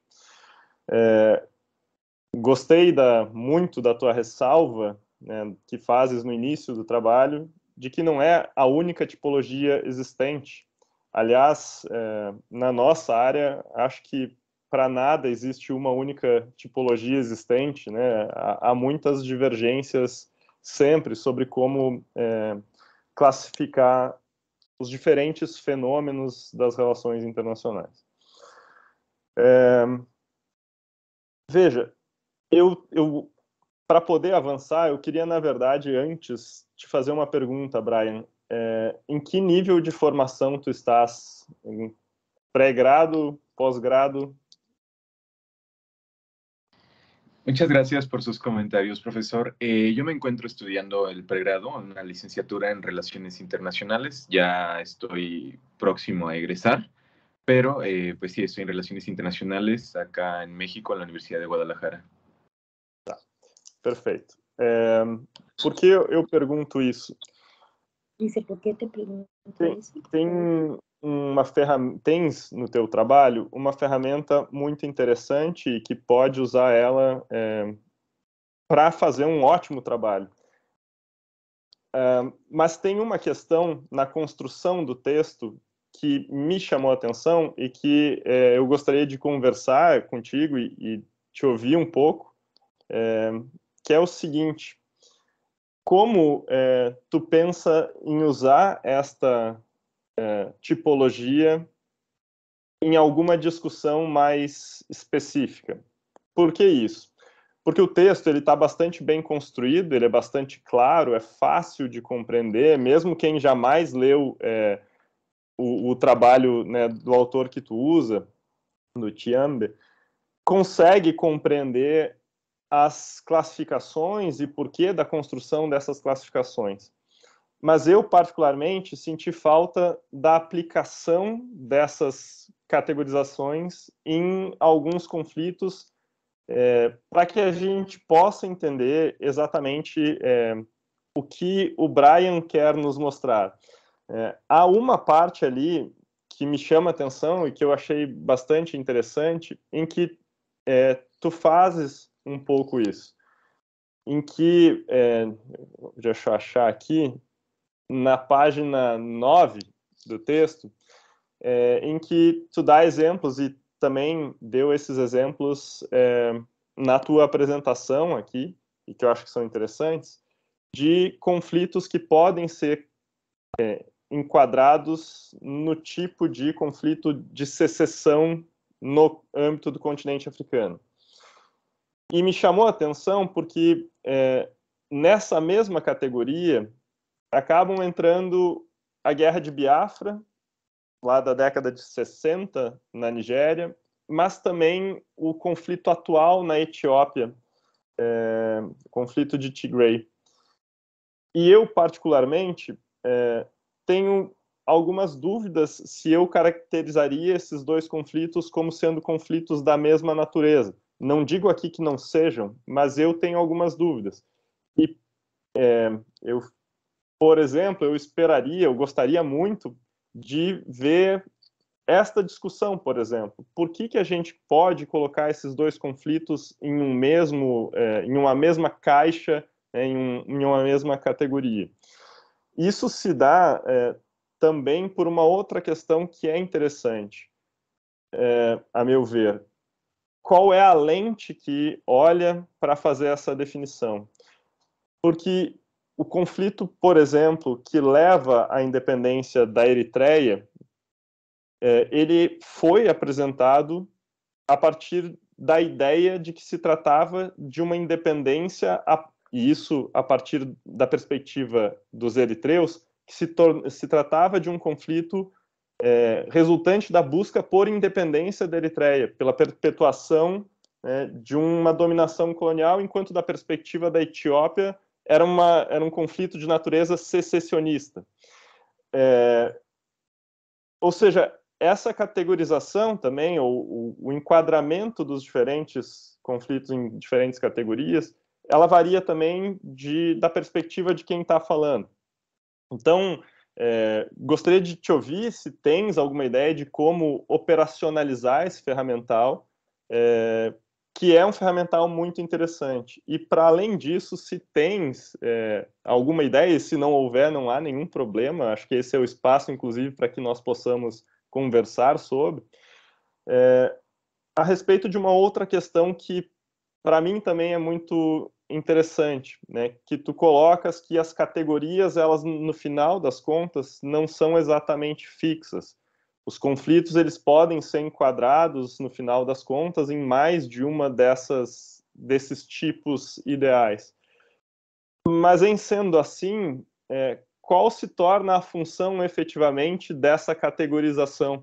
Gostei muito da tua ressalva, que fazes no início do trabalho, de que não é a única tipologia existente. Aliás, na nossa área, acho que para nada existe uma única tipologia existente, né? Há muitas divergências sempre sobre como classificar os diferentes fenômenos das relações internacionais. Veja, para poder avançar, eu queria, na verdade, antes te fazer uma pergunta, Brian. Em que nível de formação tu estás? Em pré-grado, pós-grado?
Muchas gracias por sus comentarios, profesor. Yo me encuentro estudiando el pregrado, una licenciatura en Relaciones Internacionales. Ya estoy próximo a egresar, pero pues sí, estoy en Relaciones Internacionales acá en México, en la Universidad de Guadalajara.
Perfeito. Por que eu pergunto isso?
Dice, ¿por qué te pregunto isso?
Tens no teu trabalho uma ferramenta muito interessante e que pode usar ela para fazer um ótimo trabalho. Mas tem uma questão na construção do texto que me chamou a atenção e que eu gostaria de conversar contigo e te ouvir um pouco, que é o seguinte: como tu pensa em usar esta tipologia em alguma discussão mais específica? Por que isso? Porque o texto está bastante bem construído, ele é bastante claro, é fácil de compreender, mesmo quem jamais leu o trabalho, né, do autor que tu usa, do Tiambe, consegue compreender as classificações e porquê da construção dessas classificações. Mas eu, particularmente, senti falta da aplicação dessas categorizações em alguns conflitos, para que a gente possa entender exatamente o que o Brian quer nos mostrar. Há uma parte ali que me chama a atenção e que eu achei bastante interessante, em que tu fazes um pouco isso, em que, deixa eu achar aqui, na página 9 do texto, em que tu dá exemplos, e também deu esses exemplos na tua apresentação aqui, e que eu acho que são interessantes, de conflitos que podem ser enquadrados no tipo de conflito de secessão no âmbito do continente africano. E me chamou a atenção porque nessa mesma categoria acabam entrando a Guerra de Biafra, lá da década de 60, na Nigéria, mas também o conflito atual na Etiópia, o conflito de Tigray. E eu, particularmente, tenho algumas dúvidas se eu caracterizaria esses dois conflitos como sendo conflitos da mesma natureza. Não digo aqui que não sejam, mas eu tenho algumas dúvidas. E por exemplo, eu gostaria muito de ver esta discussão, por exemplo. Por que a gente pode colocar esses dois conflitos em uma mesma caixa, em uma mesma categoria? Isso se dá também por uma outra questão que é interessante, a meu ver. Qual é a lente que olha para fazer essa definição? Porque o conflito, por exemplo, que leva à independência da Eritreia, ele foi apresentado a partir da ideia de que se tratava de uma independência, e isso a partir da perspectiva dos eritreus, que se tratava de um conflito resultante da busca por independência da Eritreia, pela perpetuação de uma dominação colonial, enquanto da perspectiva da Etiópia era um conflito de natureza secessionista. Ou seja, essa categorização também, ou o enquadramento dos diferentes conflitos em diferentes categorias, ela varia também da perspectiva de quem está falando. Então, gostaria de te ouvir se tens alguma ideia de como operacionalizar esse ferramental, que é um ferramental muito interessante. E, para além disso, se tens alguma ideia, e se não houver, não há nenhum problema, acho que esse é o espaço, inclusive, para que nós possamos conversar sobre, a respeito de uma outra questão que, para mim, também é muito interessante, né? Que tu colocas que as categorias, elas, no final das contas, não são exatamente fixas. Os conflitos, eles podem ser enquadrados, no final das contas, em mais de uma desses tipos ideais. Mas, em sendo assim, qual se torna a função, efetivamente, dessa categorização?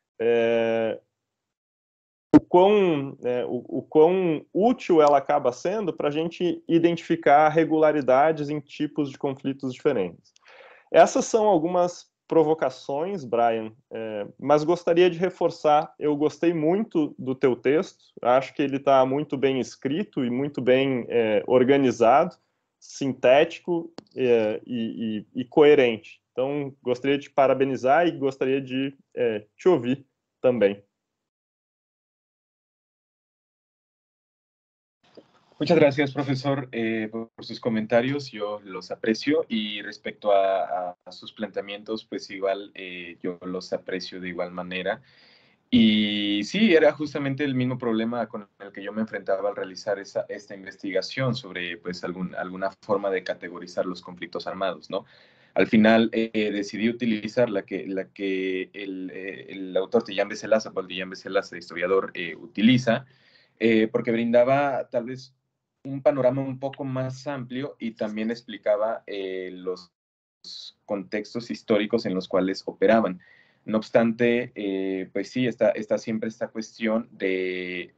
O quão útil ela acaba sendo para a gente identificar regularidades em tipos de conflitos diferentes. Essas são algumas provocações, Brian, mas gostaria de reforçar, eu gostei muito do teu texto, acho que ele está muito bem escrito e muito bem organizado, sintético e coerente. Então, gostaria de te parabenizar e gostaria de te ouvir também.
Muchas gracias, profesor, por sus comentarios. Yo los aprecio y respecto a sus planteamientos, pues igual yo los aprecio de igual manera. Y sí, era justamente el mismo problema con el que yo me enfrentaba al realizar esta investigación sobre pues alguna forma de categorizar los conflictos armados, ¿no? Al final decidí utilizar la que el autor Tillán Becerraza, Paul Tillán Becerraza, historiador, utiliza, porque brindaba tal vez un panorama un poco más amplio y también explicaba los contextos históricos en los cuales operaban. No obstante, pues sí, está siempre esta cuestión de,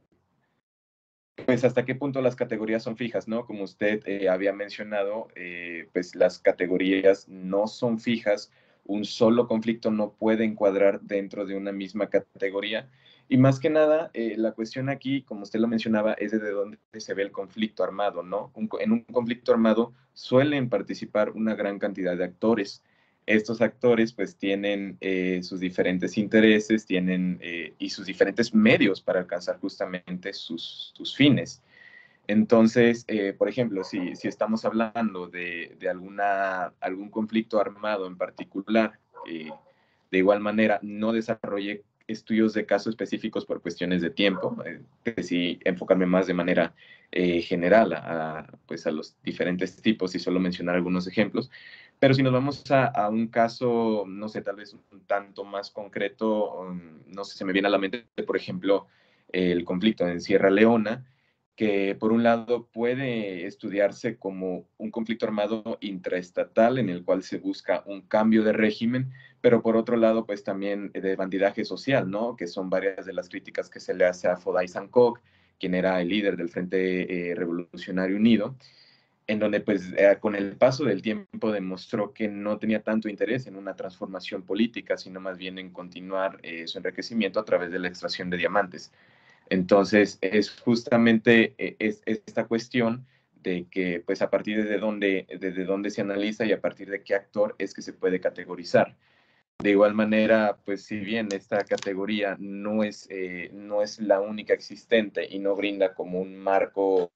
pues hasta qué punto las categorías son fijas, ¿no? Como usted había mencionado, pues las categorías no son fijas, un solo conflicto no puede encuadrar dentro de una misma categoría. Y más que nada, la cuestión aquí, como usted lo mencionaba, es de dónde se ve el conflicto armado, ¿no? En un conflicto armado suelen participar una gran cantidad de actores. Estos actores pues tienen sus diferentes intereses, tienen y sus diferentes medios para alcanzar justamente sus fines. Entonces, por ejemplo, si estamos hablando de algún conflicto armado en particular, de igual manera no desarrollé estudios de casos específicos por cuestiones de tiempo, decidí enfocarme más de manera general pues a los diferentes tipos y solo mencionar algunos ejemplos. Pero si nos vamos a un caso, no sé, tal vez un tanto más concreto, no sé, se me viene a la mente, por ejemplo, el conflicto en Sierra Leona, que por un lado puede estudiarse como un conflicto armado intraestatal en el cual se busca un cambio de régimen, pero por otro lado, pues también de bandidaje social, ¿no? Que son varias de las críticas que se le hace a Foday Sankoh, quien era el líder del Frente Revolucionario Unido, en donde pues con el paso del tiempo demostró que no tenía tanto interés en una transformación política, sino más bien en continuar su enriquecimiento a través de la extracción de diamantes. Entonces es justamente esta cuestión de que pues a partir de dónde se analiza y a partir de qué actor es que se puede categorizar. De igual manera, pues si bien esta categoría no es la única existente y no brinda como un marco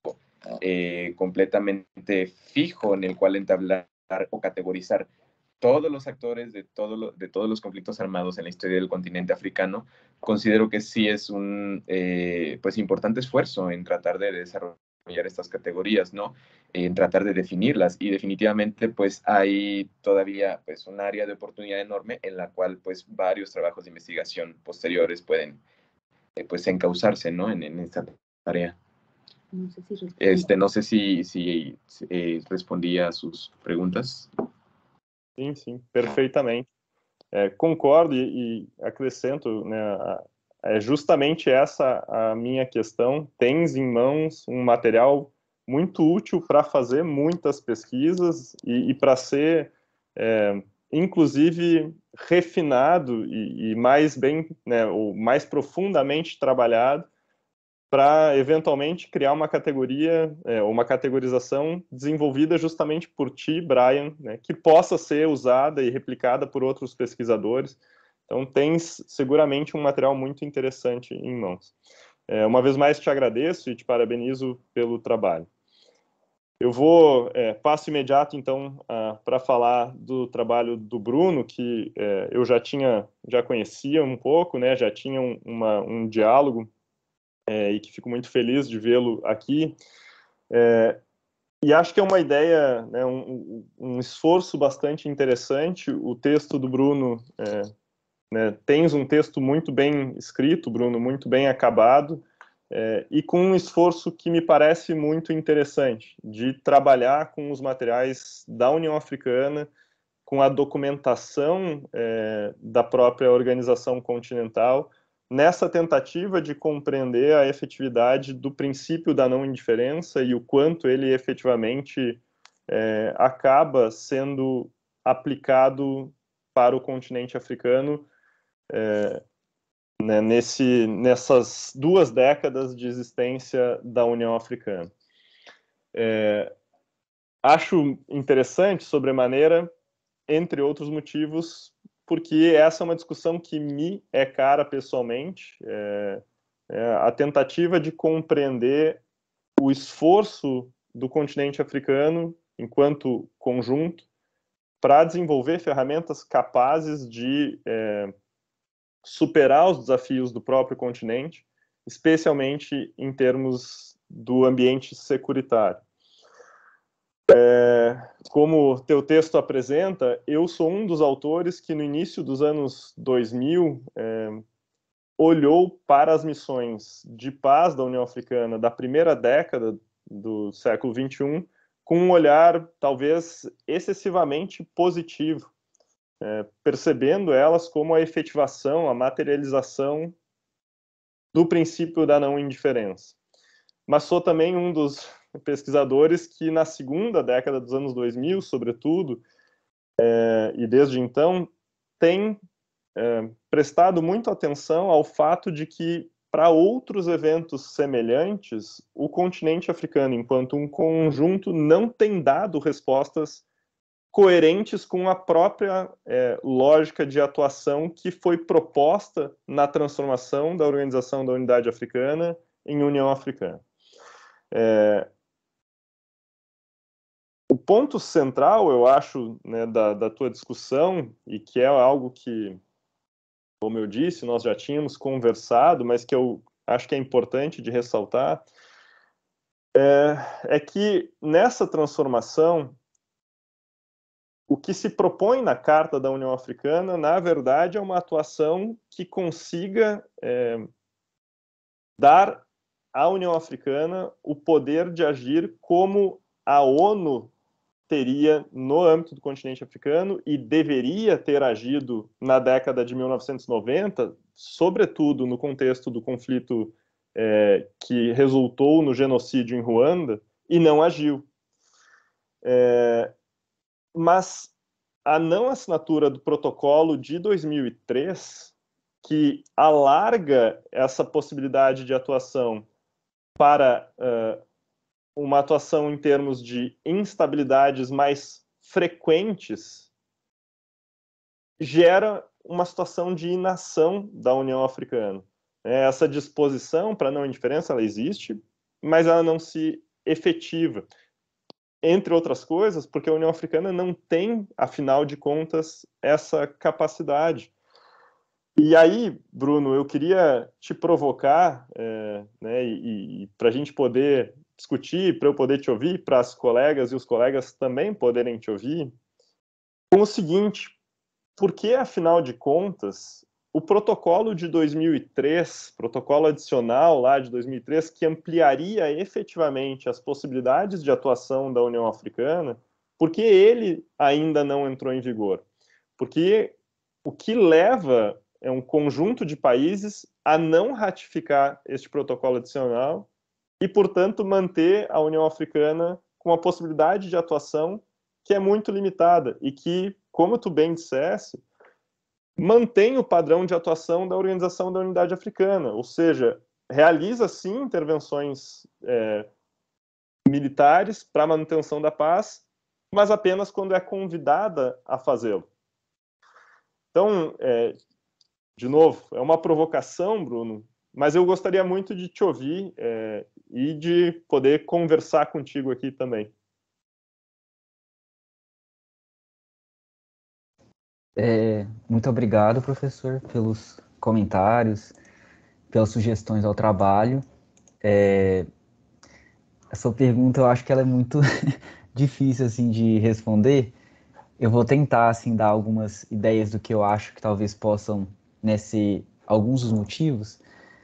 completamente fijo en el cual entablar o categorizar todos los actores de todos los conflictos armados en la historia del continente africano, considero que sí es un pues importante esfuerzo en tratar de desarrollar estas categorías, ¿no? En tratar de definirlas, y definitivamente pues hay todavía pues un área de oportunidad enorme en la cual pues varios trabajos de investigación posteriores pueden pues encauzarse, ¿no? En esta tarea. No sé si respondía a sus preguntas.
Sim, perfeitamente. Concordo e acrescento, né, é justamente essa a minha questão. Tens em mãos um material muito útil para fazer muitas pesquisas e para ser, inclusive, refinado e mais bem, né, ou mais profundamente trabalhado, para eventualmente criar uma categoria, uma categorização desenvolvida justamente por ti, Brian, né, que possa ser usada e replicada por outros pesquisadores. Então, tens seguramente um material muito interessante em mãos. Uma vez mais, te agradeço e te parabenizo pelo trabalho. Eu passo imediato, então, para falar do trabalho do Bruno, que eu já conhecia um pouco, né, já tinha um diálogo, e que fico muito feliz de vê-lo aqui. E acho que é uma ideia, né, um esforço bastante interessante. O texto do Bruno, né, tens um texto muito bem escrito, Bruno, muito bem acabado, e com um esforço que me parece muito interessante, de trabalhar com os materiais da União Africana, com a documentação da própria organização continental, nessa tentativa de compreender a efetividade do princípio da não indiferença e o quanto ele efetivamente acaba sendo aplicado para o continente africano né, nessas 2 décadas de existência da União Africana. Acho interessante, sobremaneira, entre outros motivos, porque essa é uma discussão que me é cara pessoalmente, a tentativa de compreender o esforço do continente africano, enquanto conjunto, para desenvolver ferramentas capazes de superar os desafios do próprio continente, especialmente em termos do ambiente securitário. Como teu texto apresenta, eu sou um dos autores que no início dos anos 2000 olhou para as missões de paz da União Africana da primeira década do século XXI com um olhar talvez excessivamente positivo, percebendo elas como a efetivação, a materialização do princípio da não indiferença. Mas sou também um dos pesquisadores que na segunda década dos anos 2000, sobretudo, e desde então, tem prestado muito atenção ao fato de que, para outros eventos semelhantes, o continente africano, enquanto um conjunto, não tem dado respostas coerentes com a própria lógica de atuação que foi proposta na transformação da Organização da Unidade Africana em União Africana. O ponto central, eu acho, né, da tua discussão, e que é algo que, como eu disse, nós já tínhamos conversado, mas que eu acho que é importante de ressaltar, é que nessa transformação, o que se propõe na Carta da União Africana, na verdade, é uma atuação que consiga dar à União Africana o poder de agir como a ONU teria no âmbito do continente africano e deveria ter agido na década de 1990, sobretudo no contexto do conflito que resultou no genocídio em Ruanda, e não agiu. Mas a não assinatura do protocolo de 2003, que alarga essa possibilidade de atuação para uma atuação em termos de instabilidades mais frequentes, gera uma situação de inação da União Africana. Essa disposição para não indiferença, ela existe, mas ela não se efetiva. Entre outras coisas, porque a União Africana não tem, afinal de contas, essa capacidade. E aí, Bruno, eu queria te provocar, né, e para a gente poder discutir, para eu poder te ouvir, para as colegas e os colegas também poderem te ouvir, com o seguinte: por que, afinal de contas, o protocolo de 2003, protocolo adicional lá de 2003, que ampliaria efetivamente as possibilidades de atuação da União Africana, por que ele ainda não entrou em vigor? Porque o que leva um conjunto de países a não ratificar este protocolo adicional e, portanto, manter a União Africana com uma possibilidade de atuação que é muito limitada e que, como tu bem disseste, mantém o padrão de atuação da Organização da Unidade Africana, ou seja, realiza, sim, intervenções militares para a manutenção da paz, mas apenas quando é convidada a fazê-lo. Então, de novo, é uma provocação, Bruno, mas eu gostaria muito de te ouvir e de poder conversar contigo aqui também.
Muito obrigado, professor, pelos comentários, pelas sugestões ao trabalho. Essa pergunta, eu acho que ela é muito difícil assim, de responder. Eu vou tentar assim, dar algumas ideias do que eu acho que talvez possam, alguns dos motivos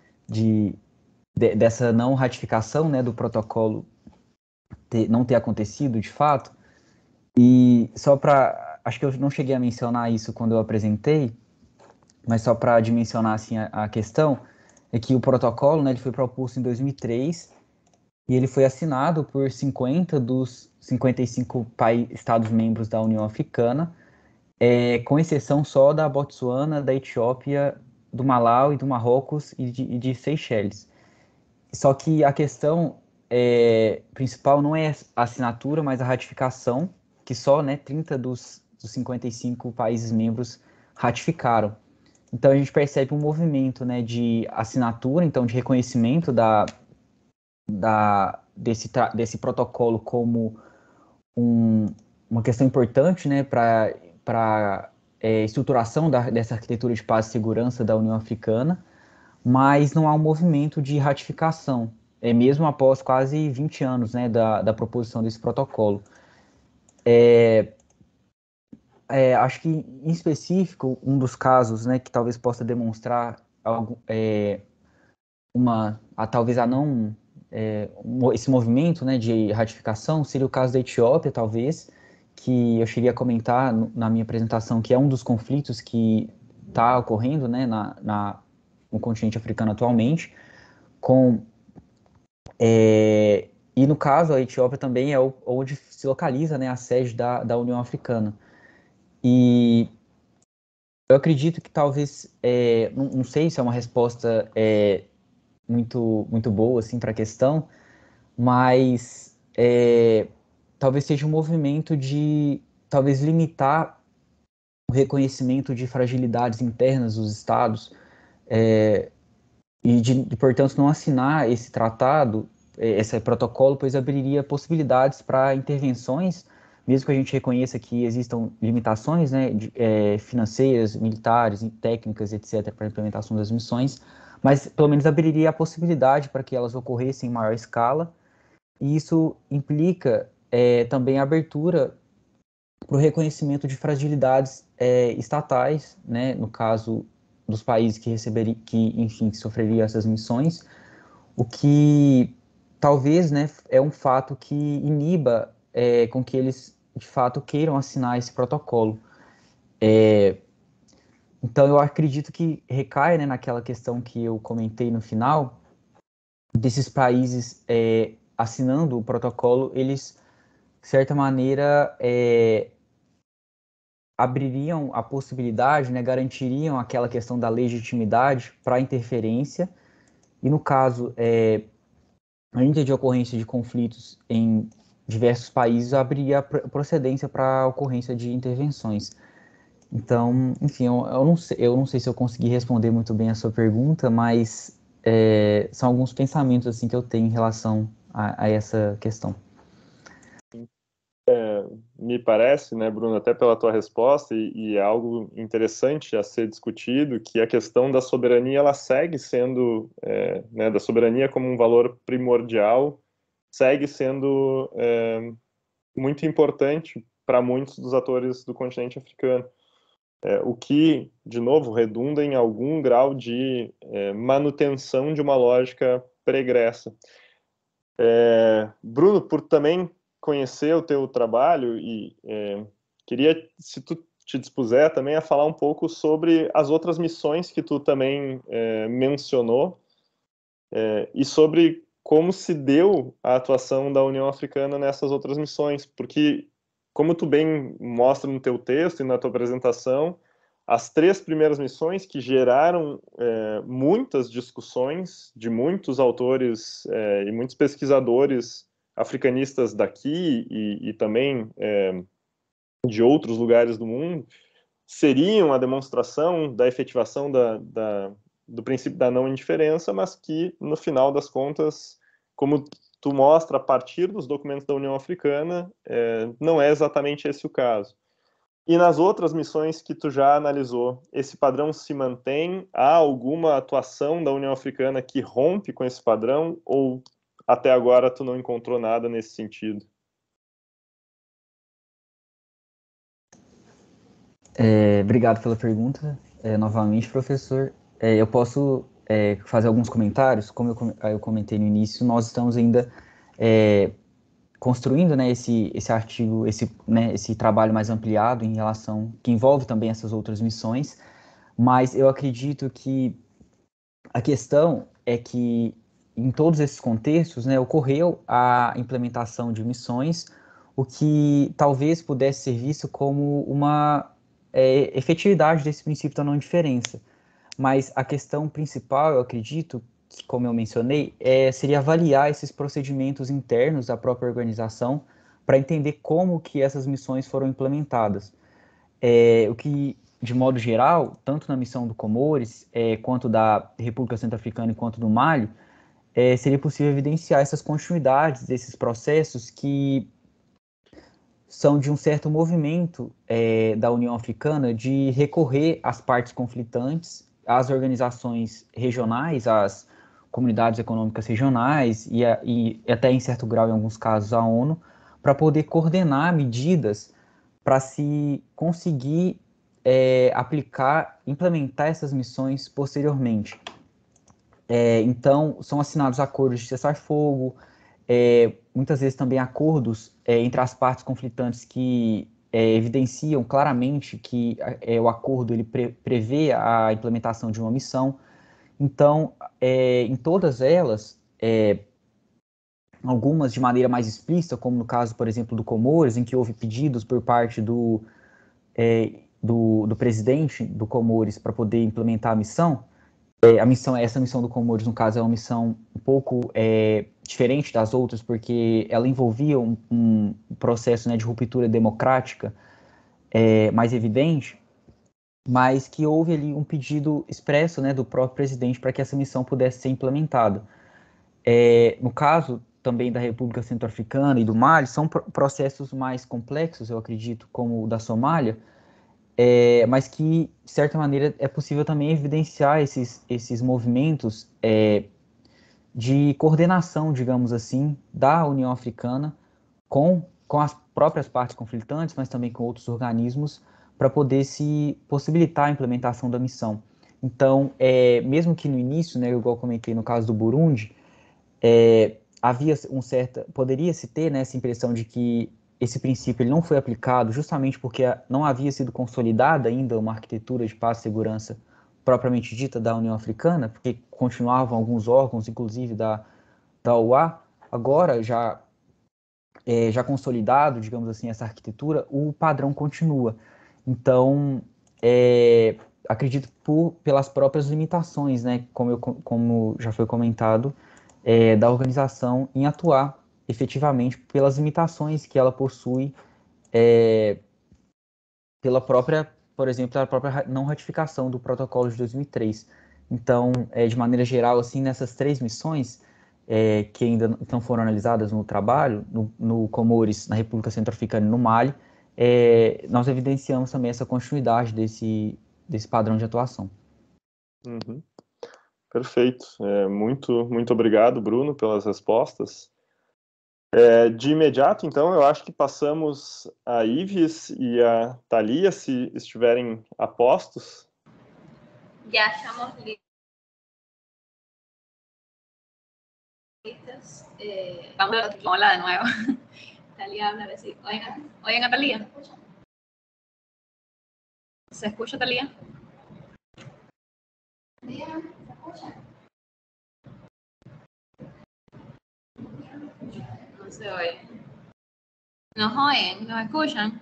dessa não ratificação, né, do protocolo não ter acontecido de fato. E só para... Acho que eu não cheguei a mencionar isso quando eu apresentei, mas só para dimensionar assim, a questão, é que o protocolo, né, ele foi proposto em 2003 e ele foi assinado por 50 dos 55 Estados-membros da União Africana, com exceção só da Botsuana, da Etiópia, do Malau e do Marrocos e de Seychelles. Só que a questão principal não é a assinatura, mas a ratificação, que só, né, 30 dos 55 países membros ratificaram. Então a gente percebe um movimento, né, de assinatura, então de reconhecimento desse protocolo como uma questão importante, né, para estruturação dessa arquitetura de paz e segurança da União Africana, mas não há um movimento de ratificação, mesmo após quase 20 anos, né, da proposição desse protocolo. Acho que, em específico, um dos casos, né, que talvez possa demonstrar esse movimento, né, de ratificação seria o caso da Etiópia, talvez, que eu cheguei a comentar na minha apresentação, que é um dos conflitos que está ocorrendo, né, no continente africano atualmente, e no caso a Etiópia também é onde se localiza, né, a sede da União Africana. E eu acredito que talvez, não sei se é uma resposta muito boa assim, para a questão, mas talvez seja um movimento de talvez limitar o reconhecimento de fragilidades internas dos estados e de, portanto, não assinar esse tratado, esse protocolo, pois abriria possibilidades para intervenções, mesmo que a gente reconheça que existam limitações, né, financeiras, militares, técnicas, etc., para a implementação das missões, mas pelo menos abriria a possibilidade para que elas ocorressem em maior escala, e isso implica também a abertura para o reconhecimento de fragilidades estatais, né, no caso dos países que sofreriam essas missões, o que talvez, né, é um fato que iniba com que eles, de fato, queiram assinar esse protocolo. Então, eu acredito que recai, né, naquela questão que eu comentei no final, desses países assinando o protocolo, eles, de certa maneira, abririam a possibilidade, né, garantiriam aquela questão da legitimidade para a interferência, e no caso, ainda de ocorrência de conflitos em diversos países, abriria procedência para a ocorrência de intervenções. Então, enfim, eu não sei se eu consegui responder muito bem a sua pergunta, mas são alguns pensamentos assim que eu tenho em relação a essa questão.
Me parece, né, Bruno, até pela tua resposta, e é algo interessante a ser discutido, que a questão da soberania, ela segue sendo, né, da soberania como um valor primordial, segue sendo muito importante para muitos dos atores do continente africano. O que, de novo, redunda em algum grau de manutenção de uma lógica pregressa. Bruno, por também conhecer o teu trabalho, e queria, se tu te dispuser também, a falar um pouco sobre as outras missões que tu também mencionou, e sobre como se deu a atuação da União Africana nessas outras missões, porque, como tu bem mostra no teu texto e na tua apresentação, as 3 primeiras missões que geraram muitas discussões de muitos autores e muitos pesquisadores africanistas daqui e também de outros lugares do mundo, seriam a demonstração da efetivação do princípio da não indiferença, mas que, no final das contas, como tu mostra a partir dos documentos da União Africana, não é exatamente esse o caso. E nas outras missões que tu já analisou, esse padrão se mantém? Há alguma atuação da União Africana que rompe com esse padrão, ou até agora tu não encontrou nada nesse sentido?
Obrigado pela pergunta, novamente, professor. Eu posso fazer alguns comentários? Como eu comentei no início, nós estamos ainda construindo, né, esse artigo, esse trabalho mais ampliado em relação, que envolve também essas outras missões, mas eu acredito que a questão é que em todos esses contextos, né, ocorreu a implementação de missões, o que talvez pudesse ser visto como efetividade desse princípio da não diferença. Mas a questão principal, eu acredito, que, como eu mencionei, seria avaliar esses procedimentos internos da própria organização para entender como que essas missões foram implementadas. O que, de modo geral, tanto na missão do Comores, quanto da República Centro-Africana e quanto do Mali, seria possível evidenciar essas continuidades desses processos que são de um certo movimento da União Africana de recorrer às partes conflitantes, às organizações regionais, às comunidades econômicas regionais e até em certo grau, em alguns casos, à ONU, para poder coordenar medidas para se conseguir aplicar, implementar essas missões posteriormente. Então, são assinados acordos de cessar-fogo, muitas vezes também acordos entre as partes conflitantes que evidenciam claramente que o acordo ele prevê a implementação de uma missão. Então, em todas elas, algumas de maneira mais explícita, como no caso, por exemplo, do Comores, em que houve pedidos por parte do presidente do Comores para poder implementar a missão. Essa missão do Comores, no caso, é uma missão um pouco diferente das outras, porque ela envolvia um processo, né, de ruptura democrática mais evidente, mas que houve ali um pedido expresso, né, do próprio presidente para que essa missão pudesse ser implementada. No caso também da República Centro-Africana e do Mali, são processos mais complexos, eu acredito, como o da Somália, mas que, de certa maneira, é possível também evidenciar esses movimentos de coordenação, digamos assim, da União Africana com as próprias partes conflitantes, mas também com outros organismos, para poder se possibilitar a implementação da missão. Então, mesmo que no início, né, igual eu comentei no caso do Burundi, havia poderia-se ter, né, essa impressão de que esse princípio ele não foi aplicado justamente porque não havia sido consolidada ainda uma arquitetura de paz e segurança propriamente dita da União Africana, porque continuavam alguns órgãos, inclusive da OA. Agora, já consolidado, digamos assim, essa arquitetura, o padrão continua. Então, acredito pelas próprias limitações, né, como já foi comentado, da organização em atuar efetivamente pelas limitações que ela possui pela própria, por exemplo, a própria não ratificação do protocolo de 2003. Então, de maneira geral, assim, nessas 3 missões que ainda não foram analisadas no trabalho, no Comores, na República Centro-Africana e no Mali, nós evidenciamos também essa continuidade desse padrão de atuação.
Uhum. Perfeito. Muito obrigado, Bruno, pelas respostas. De imediato, então, eu acho que passamos a Ives e a Thalia, se estiverem a postos.
Ya estamos listas. Vamos a hablar de nuevo. Thalia habla, a ver si. Oigan a Thalia. ¿Se escucha, Thalia? ¿Se escucha? No se oye. ¿Nos oyen? ¿Nos escuchan?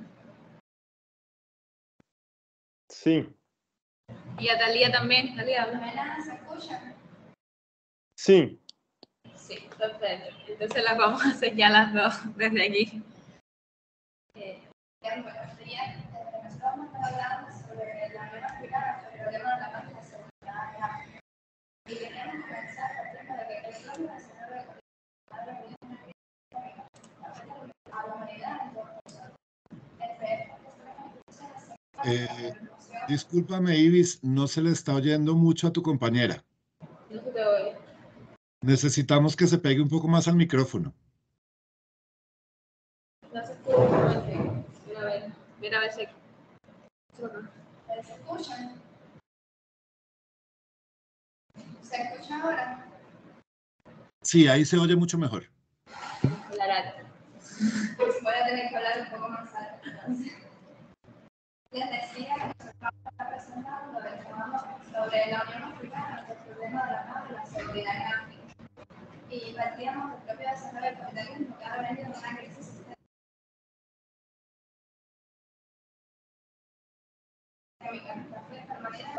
Sim.
Y a Thalia también. Thalia, habla. ¿Se escucha?
Sim.
Sí, perfecto. Entonces las vamos a hacer ya las dos desde aquí. Bueno, nosotros vamos a estar hablando sobre la Unión Africana, sobre el tema de la paz y la seguridad. Y queríamos comenzar por el tema de que el Plan Nacional de a la humanidad
Discúlpame, Ibis, no se le está oyendo mucho a tu compañera.
No se te oye.
Necesitamos que se pegue un poco más al micrófono.
No se escucha. Mira a ver si. ¿Se escuchan? ¿Se escucha ahora?
Sí, ahí se oye mucho mejor.
Voy a tener que hablar un poco más alto. Les decía que nosotros vamos a estar presentando el tema sobre la Unión Africana, el problema de la paz y la seguridad en África. Y partíamos del propio desarrollo del capitalismo, que ahora viene de una crisis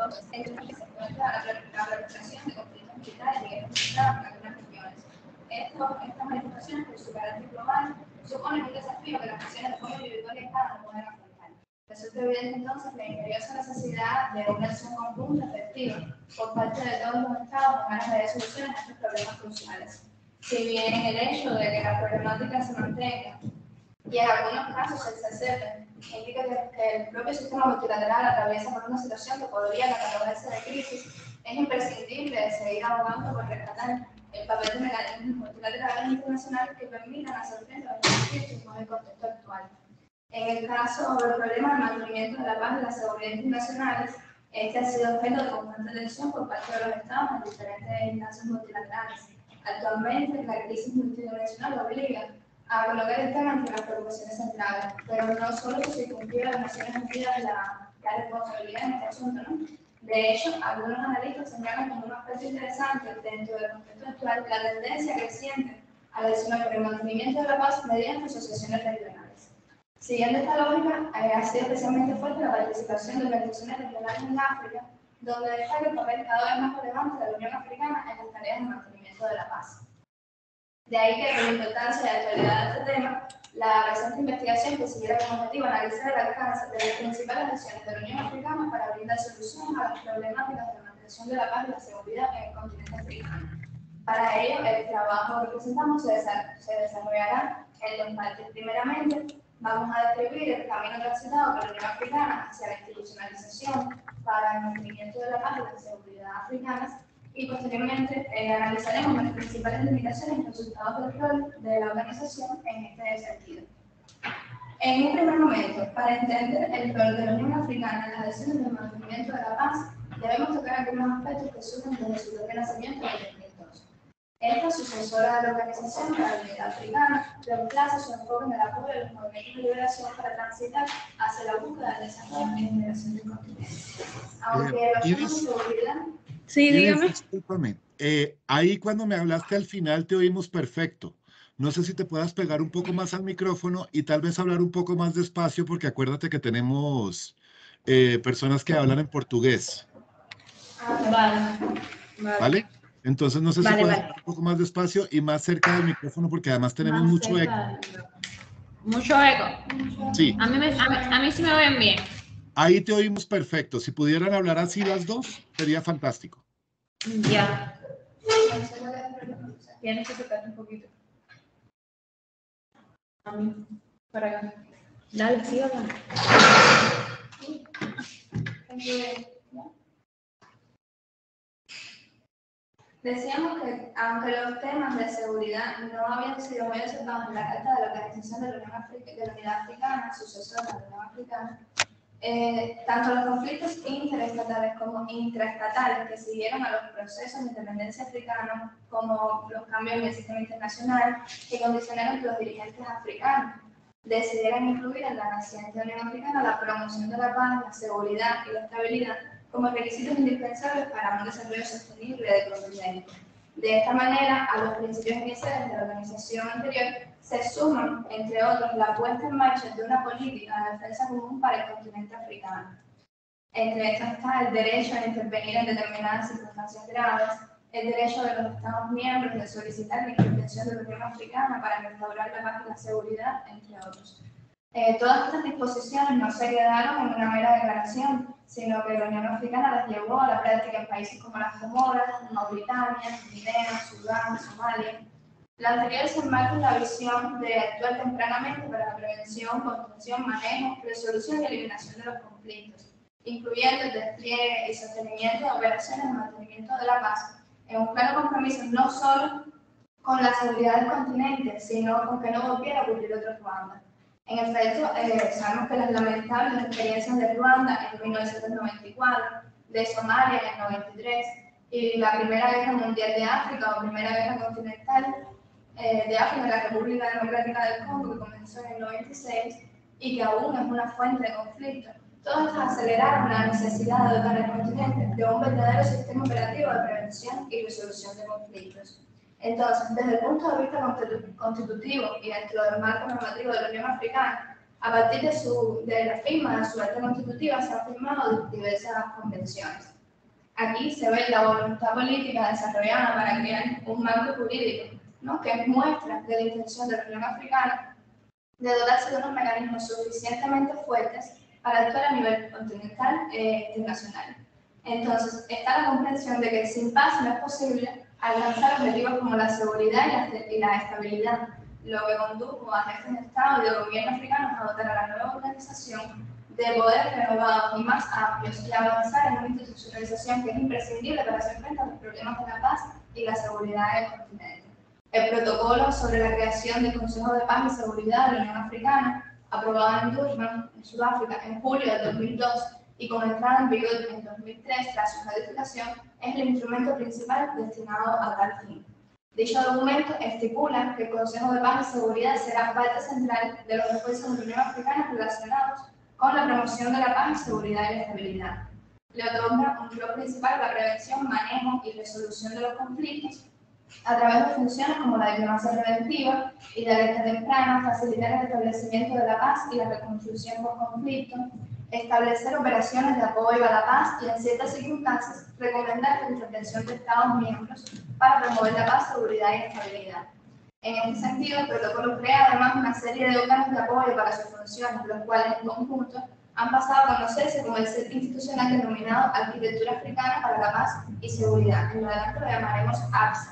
cosas, entre las que se encuentra la proliferación de conflictos militares y guerras cruzadas en algunas regiones. Estas manifestaciones, por su carácter global, suponen un desafío que las naciones de forma individual y Estado no pueden afrontar. Resulta evidente entonces la imperiosa necesidad de una acción conjunta efectiva por parte de todos los Estados en aras de soluciones a estos problemas cruciales. Si bien el hecho de que la problemática se mantenga y en algunos casos se exacerbe, indica que el propio sistema multilateral atraviesa por una situación que podría catalogarse de crisis, es imprescindible seguir abogando por rescatar el papel de mecanismos multilaterales internacionales que permitan hacer frente a los conflictos en el contexto actual. En el caso del problema del mantenimiento de la paz y la seguridad internacionales, este ha sido objeto de constante atención por parte de los Estados en diferentes instancias multilaterales. Actualmente, la crisis multidimensional obliga a colocar el tema entre las preocupaciones centrales, pero no solo se circunscribe a las Naciones Unidas la responsabilidad en este asunto, ¿no? De hecho, algunos analistas señalan como un aspecto interesante dentro del contexto actual la tendencia creciente a la decisión por el mantenimiento de la paz mediante asociaciones regionales. Siguiendo esta lógica, ha sido especialmente fuerte la participación de organizaciones regionales en África, donde destaca el papel cada vez más relevante de la Unión Africana en las tareas de mantenimiento de la paz. De ahí que, por la importancia y la actualidad de este tema, la presente investigación que siguiera como objetivo analizar el alcance de las principales acciones de la Unión Africana para brindar soluciones a las problemáticas de la mantención de la paz y la seguridad en el continente africano. Para ello, el trabajo que presentamos se desarrollará en dos partes. Primeramente, vamos a describir el camino transitado por la Unión Africana hacia la institucionalización para el mantenimiento de la paz y la seguridad africanas, y posteriormente analizaremos las principales limitaciones y resultados del rol de la organización en este sentido. En un primer momento, para entender el rol de la Unión Africana en las acciones de mantenimiento de la paz, debemos tocar algunos aspectos que surgen desde su propio nacimiento en 2002. Esta sucesora de la Organización para la Unidad Africana reemplaza su enfoque en el apoyo de los movimientos de liberación para transitar hacia la búsqueda del desarrollo y generación del continente. Aunque los temas de seguridad...
Sí, dígame. Discúlpame. Ahí cuando me hablaste al final te oímos perfecto. No sé si te puedas pegar un poco más al micrófono y tal vez hablar un poco más despacio, porque acuérdate que tenemos personas que hablan en portugués. ¿Vale? Entonces no sé si puedes hablar un poco más despacio y más cerca del micrófono, porque además tenemos mucho eco.
¿Mucho eco?
Sí.
A mí sí me oyen bien.
Ahí te oímos perfecto. Si pudieran hablar así las dos, sería fantástico.
Ya. Tienes que tocarte un poquito. A mí, para acá. Dale, sí, hablando.
Decíamos que, aunque los temas de seguridad no habían sido muy observados en la Carta de la Organización de la Unidad Africana, sucesora de la Unión Africana, tanto los conflictos interestatales como intraestatales que siguieron a los procesos de independencia africanos, como los cambios en el sistema internacional que condicionaron que los dirigentes africanos decidieran incluir en la naciente Unión Africana la promoción de la paz, la seguridad y la estabilidad como requisitos indispensables para un desarrollo sostenible del continente. De esta manera, a los principios iniciales de la organización anterior se suman, entre otros, la puesta en marcha de una política de defensa común para el continente africano. Entre estas está el derecho a intervenir en determinadas circunstancias graves, el derecho de los Estados miembros de solicitar la intervención de la Unión Africana para restaurar la paz y la seguridad, entre otros. Todas estas disposiciones no se quedaron en una mera declaración, sino que la Unión Africana las llevó a la práctica en países como las Comoras, Mauritania, Guinea, Sudán, Somalia. La anterior se enmarca en la visión de actuar tempranamente para la prevención, contención, manejo, resolución y eliminación de los conflictos, incluyendo el despliegue y sostenimiento de operaciones de mantenimiento de la paz, en un claro compromiso no solo con la seguridad del continente, sino con que no volviera a ocurrir otro Ruanda. En efecto, sabemos que las lamentables experiencias de Ruanda en 1994, de Somalia en el 93 y la Primera Guerra Mundial de África o Primera Guerra Continental de África, la República Democrática del Congo, que comenzó en el 96 y que aún es una fuente de conflicto, todas estas aceleraron la necesidad de dotar al continente de un verdadero sistema operativo de prevención y resolución de conflictos. Entonces, desde el punto de vista constitutivo y dentro del marco normativo de la Unión Africana, a partir de la firma de su acta constitutiva se han firmado diversas convenciones. Aquí se ve la voluntad política desarrollada para crear un marco jurídico, ¿no?, que muestra de la intención de la Unión Africana de dotarse de unos mecanismos suficientemente fuertes para actuar a nivel continental e internacional. Entonces, está la comprensión de que sin paz no es posible alcanzar objetivos como la seguridad y la estabilidad, lo que condujo a jefes de Estado y de gobierno africanos a dotar a la nueva organización de poderes renovados y más amplios y avanzar en una institucionalización que es imprescindible para hacer frente a los problemas de la paz y la seguridad del continente. El protocolo sobre la creación del Consejo de Paz y Seguridad de la Unión Africana, aprobado en Durban, en Sudáfrica, en julio de 2002 y con entrada en vigor en 2003 tras su ratificación, es el instrumento principal destinado a tal fin. Dicho documento estipula que el Consejo de Paz y Seguridad será parte central de los esfuerzos de la Unión Africana relacionados con la promoción de la paz y seguridad y la estabilidad. Le otorga un rol principal a la prevención, manejo y resolución de los conflictos a través de funciones como la diplomacia preventiva y la alerta temprana, facilitar el establecimiento de la paz y la reconstrucción por conflicto, establecer operaciones de apoyo a la paz y, en ciertas circunstancias, recomendar la intervención de Estados miembros para promover la paz, seguridad y estabilidad. En este sentido, el protocolo crea además una serie de órganos de apoyo para sus funciones, los cuales en conjunto han pasado a conocerse como el set institucional denominado Arquitectura Africana para la Paz y Seguridad. En adelante lo llamaremos APSA.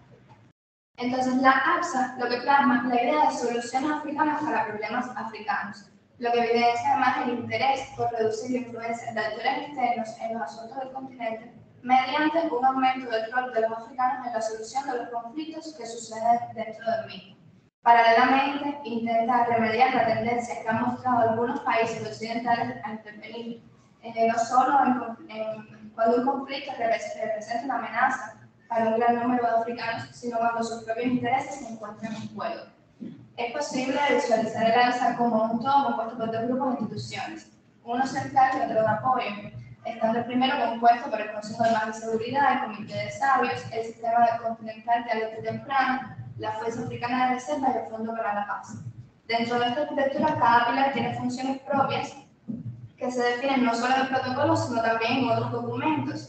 Entonces, la APSA lo que plasma la idea de soluciones africanas para problemas africanos, lo que evidencia además el interés por reducir la influencia de actores externos en los asuntos del continente mediante un aumento del rol de los africanos en la solución de los conflictos que suceden dentro del mismo. Paralelamente, intenta remediar la tendencia que han mostrado algunos países occidentales a intervenir no solo cuando un conflicto representa una amenaza para un gran número de africanos, sino cuando sus propios intereses se encuentran en juego. Es posible visualizar el APSA como un todo compuesto por dos grupos de instituciones, uno central y otro de apoyo, estando el primero compuesto por el Consejo de Paz y Seguridad, el Comité de Sabios, el Sistema Continental de Alerta Temprana, la Fuerza Africana de Reserva y el Fondo para la Paz. Dentro de esta arquitectura, cada pilar tiene funciones propias que se definen no solo en el protocolo, sino también en otros documentos.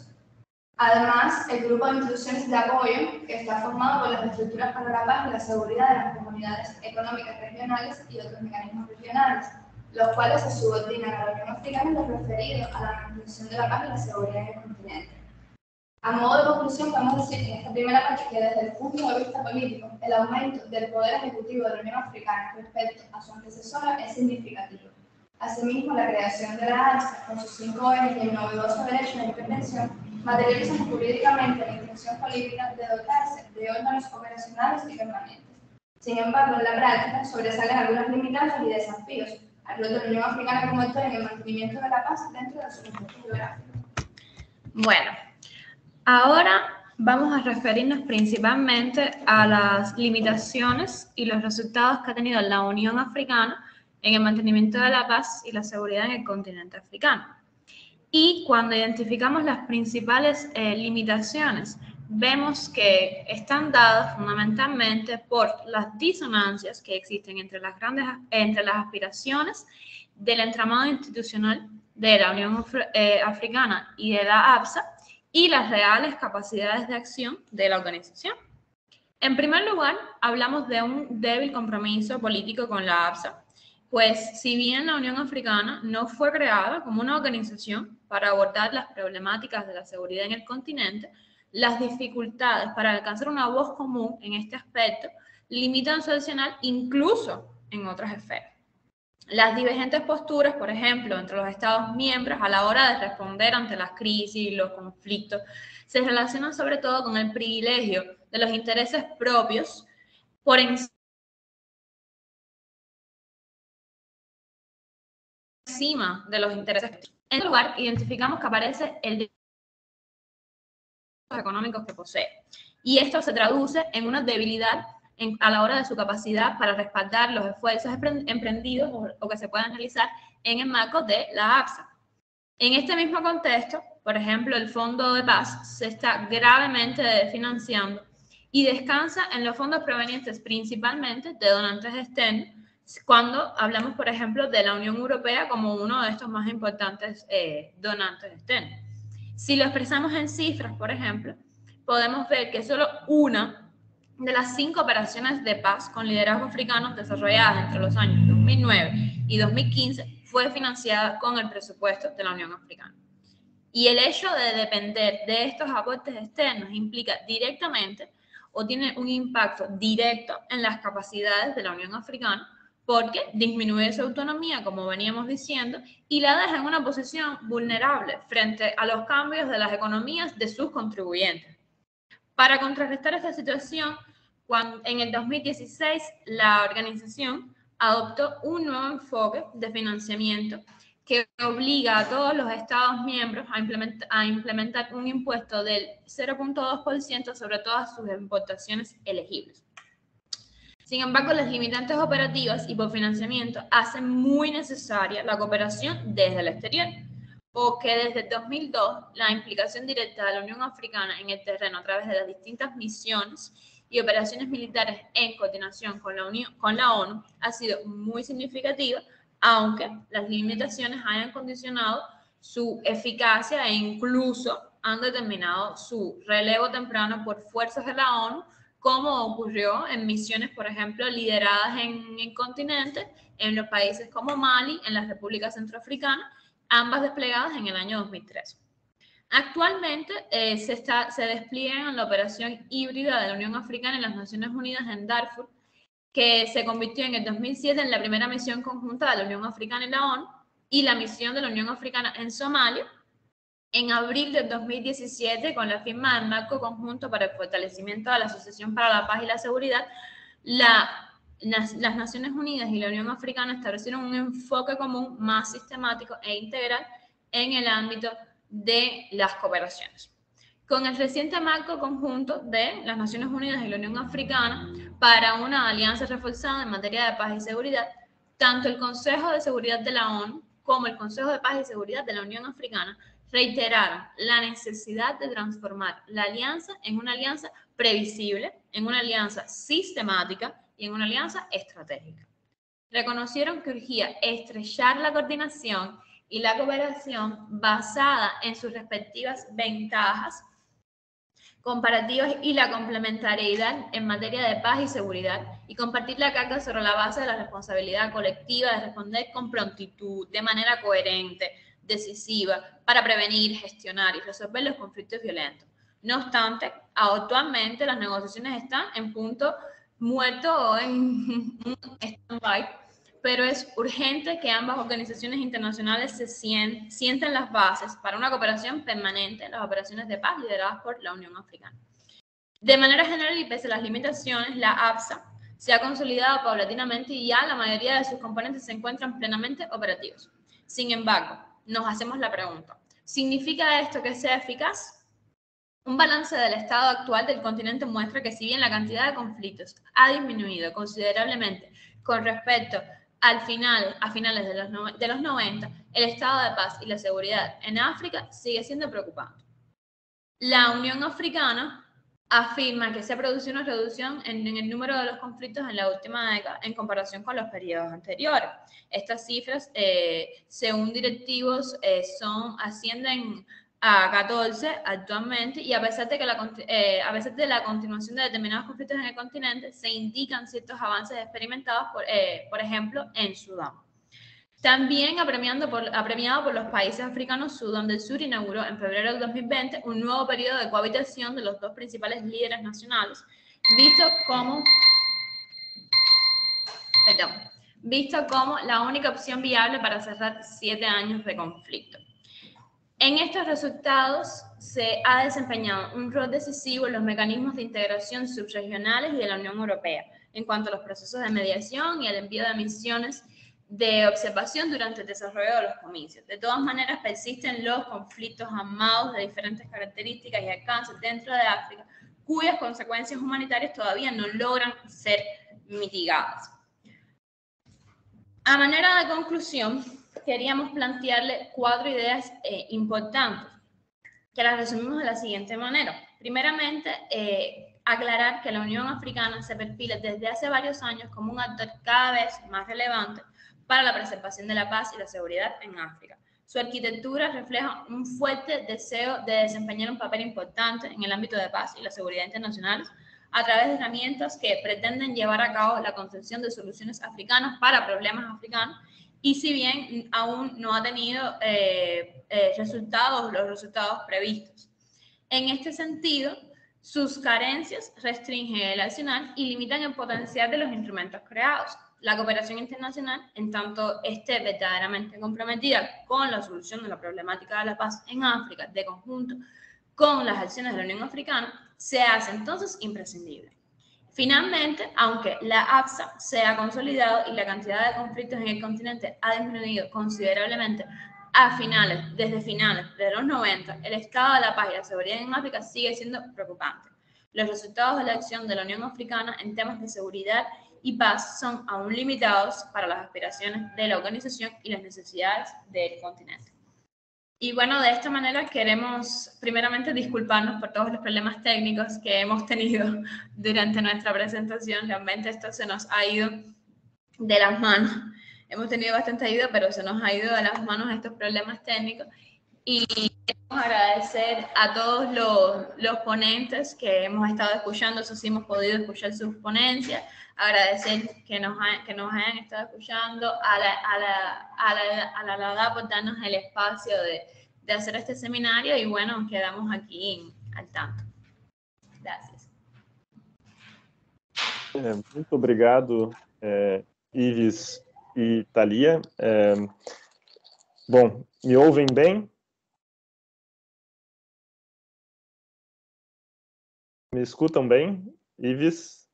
Además, el grupo de instituciones de apoyo, que está formado por las estructuras para la paz y la seguridad de las comunidades económicas regionales y otros mecanismos regionales, los cuales se subordinan a la Unión Africana en lo referido a la mantención de la paz y la seguridad en el continente. A modo de conclusión, podemos decir en esta primera parte que desde el punto de vista político, el aumento del poder ejecutivo de la Unión Africana respecto a su antecesora es significativo. Asimismo, la creación de la APSA, con sus 5 ejes y el novedoso derecho de intervención, materializan jurídicamente la intención política de dotarse de órganos operacionales y permanentes. Sin embargo, en la práctica sobresalen algunas limitantes y desafíos al rol de la Unión Africana como actor en el mantenimiento de la paz dentro de su contexto geográfico.
Bueno, ahora vamos a referirnos principalmente a las limitaciones y los resultados que ha tenido la Unión Africana en el mantenimiento de la paz y la seguridad en el continente africano. Y cuando identificamos las principales limitaciones, vemos que están dadas fundamentalmente por las disonancias que existen entre las aspiraciones del entramado institucional de la Unión Africana y de la APSA y las reales capacidades de acción de la organización. En primer lugar, hablamos de un débil compromiso político con la APSA, pues si bien la Unión Africana no fue creada como una organización para abordar las problemáticas de la seguridad en el continente, las dificultades para alcanzar una voz común en este aspecto limitan su accionar incluso en otras esferas. Las divergentes posturas, por ejemplo, entre los Estados miembros a la hora de responder ante las crisis y los conflictos, se relacionan sobre todo con el privilegio de los intereses propios por encima de los intereses. En este lugar, identificamos que aparece el económicos que posee. Y esto se traduce en una debilidad a la hora de su capacidad para respaldar los esfuerzos emprendidos o que se puedan realizar en el marco de la APSA. En este mismo contexto, por ejemplo, el Fondo de Paz se está gravemente desfinanciando y descansa en los fondos provenientes principalmente de donantes externos, cuando hablamos, por ejemplo, de la Unión Europea como uno de estos más importantes donantes externos. Si lo expresamos en cifras, por ejemplo, podemos ver que solo una de las 5 operaciones de paz con liderazgo africano desarrolladas entre los años 2009 y 2015 fue financiada con el presupuesto de la Unión Africana. Y el hecho de depender de estos aportes externos implica directamente o tiene un impacto directo en las capacidades de la Unión Africana, porque disminuye su autonomía, como veníamos diciendo, y la deja en una posición vulnerable frente a los cambios de las economías de sus contribuyentes. Para contrarrestar esta situación, en el 2016 la organización adoptó un nuevo enfoque de financiamiento que obliga a todos los Estados miembros a implementar un impuesto del 0.2% sobre todas sus importaciones elegibles. Sin embargo, las limitantes operativas y por financiamiento hacen muy necesaria la cooperación desde el exterior, porque desde el 2002 la implicación directa de la Unión Africana en el terreno a través de las distintas misiones y operaciones militares en coordinación con la ONU ha sido muy significativa, aunque las limitaciones hayan condicionado su eficacia e incluso han determinado su relevo temprano por fuerzas de la ONU, como ocurrió en misiones, por ejemplo, lideradas en el continente, en los países como Mali, en la República Centroafricana, ambas desplegadas en el año 2003. Actualmente se despliega en la operación híbrida de la Unión Africana y las Naciones Unidas en Darfur, que se convirtió en el 2007 en la primera misión conjunta de la Unión Africana y la ONU, y la misión de la Unión Africana en Somalia, en abril del 2017, con la firma del marco conjunto para el fortalecimiento de la Asociación para la Paz y la Seguridad, las Naciones Unidas y la Unión Africana establecieron un enfoque común más sistemático e integral en el ámbito de las cooperaciones. Con el reciente marco conjunto de las Naciones Unidas y la Unión Africana para una alianza reforzada en materia de paz y seguridad, tanto el Consejo de Seguridad de la ONU como el Consejo de Paz y Seguridad de la Unión Africana reiteraron la necesidad de transformar la alianza en una alianza previsible, en una alianza sistemática y en una alianza estratégica. Reconocieron que urgía estrechar la coordinación y la cooperación basada en sus respectivas ventajas comparativas y la complementariedad en materia de paz y seguridad, y compartir la carga sobre la base de la responsabilidad colectiva de responder con prontitud, de manera coherente, decisiva, para prevenir, gestionar y resolver los conflictos violentos. No obstante, actualmente las negociaciones están en punto muerto o en stand-by, pero es urgente que ambas organizaciones internacionales se sienten las bases para una cooperación permanente en las operaciones de paz lideradas por la Unión Africana. De manera general y pese a las limitaciones, la APSA se ha consolidado paulatinamente y ya la mayoría de sus componentes se encuentran plenamente operativos. Sin embargo, nos hacemos la pregunta, ¿significa esto que sea eficaz? Un balance del estado actual del continente muestra que si bien la cantidad de conflictos ha disminuido considerablemente con respecto a finales de los 90, el estado de paz y la seguridad en África sigue siendo preocupante. La Unión Africana afirma que se ha producido una reducción en el número de los conflictos en la última década en comparación con los periodos anteriores. Estas cifras, según directivos, ascienden a 14 actualmente, y a pesar de la continuación de determinados conflictos en el continente, se indican ciertos avances experimentados, por ejemplo, en Sudán. También apremiado por los países africanos, Sudán del Sur inauguró en febrero del 2020 un nuevo periodo de cohabitación de los dos principales líderes nacionales, visto como la única opción viable para cerrar 7 años de conflicto. En estos resultados se ha desempeñado un rol decisivo en los mecanismos de integración subregionales y de la Unión Europea en cuanto a los procesos de mediación y el envío de misiones de observación durante el desarrollo de los comicios. De todas maneras, persisten los conflictos armados de diferentes características y alcances dentro de África, cuyas consecuencias humanitarias todavía no logran ser mitigadas. A manera de conclusión, queríamos plantearle 4 ideas importantes, que las resumimos de la siguiente manera. Primeramente, aclarar que la Unión Africana se perfila desde hace varios años como un actor cada vez más relevante para la preservación de la paz y la seguridad en África. Su arquitectura refleja un fuerte deseo de desempeñar un papel importante en el ámbito de paz y la seguridad internacionales a través de herramientas que pretenden llevar a cabo la concepción de soluciones africanas para problemas africanos, y si bien aún no ha tenido los resultados previstos. En este sentido, sus carencias restringen el arsenal y limitan el potencial de los instrumentos creados. La cooperación internacional, en tanto esté verdaderamente comprometida con la solución de la problemática de la paz en África, de conjunto con las acciones de la Unión Africana, se hace entonces imprescindible. Finalmente, aunque la AFSA se ha consolidado y la cantidad de conflictos en el continente ha disminuido considerablemente desde finales de los 90, el estado de la paz y la seguridad en África sigue siendo preocupante. Los resultados de la acción de la Unión Africana en temas de seguridad y paz son aún limitados para las aspiraciones de la organización y las necesidades del continente. Y bueno, de esta manera queremos primeramente disculparnos por todos los problemas técnicos que hemos tenido durante nuestra presentación. Realmente esto se nos ha ido de las manos. Hemos tenido bastante ayuda, pero se nos ha ido de las manos estos problemas técnicos. Y queremos agradecer a todos los ponentes que hemos estado escuchando, eso sí hemos podido escuchar sus ponencias, agradecer que nos hayan estado escuchando, a la LADA por darnos el espacio de hacer este seminario, y bueno, quedamos aquí al tanto. Gracias.
Muito obrigado, Ives e Thalia. Bom, me ouvem bem? Me escutam bem, Ives?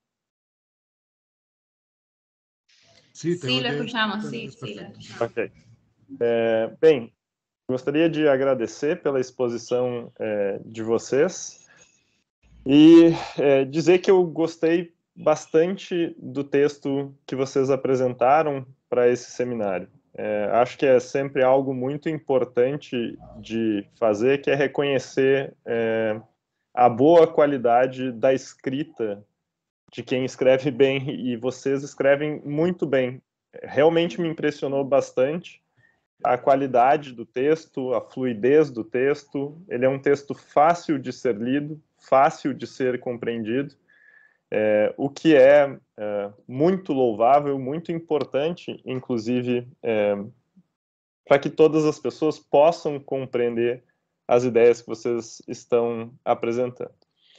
Sí,
lo escuchamos, sí, lo escuchamos.
Ok. Bem, gostaria de agradecer pela exposição de vocês e dizer que eu gostei bastante do texto que vocês apresentaram para esse seminário. Acho que é sempre algo muito importante de fazer, que é reconhecer a boa qualidade da escrita de quem escreve bem, e vocês escrevem muito bem. Realmente me impressionou bastante a qualidade do texto, a fluidez do texto. Ele é um texto fácil de ser lido, fácil de ser compreendido, o que é muito louvável, muito importante, inclusive, para que todas as pessoas possam compreender as ideias que vocês estão apresentando.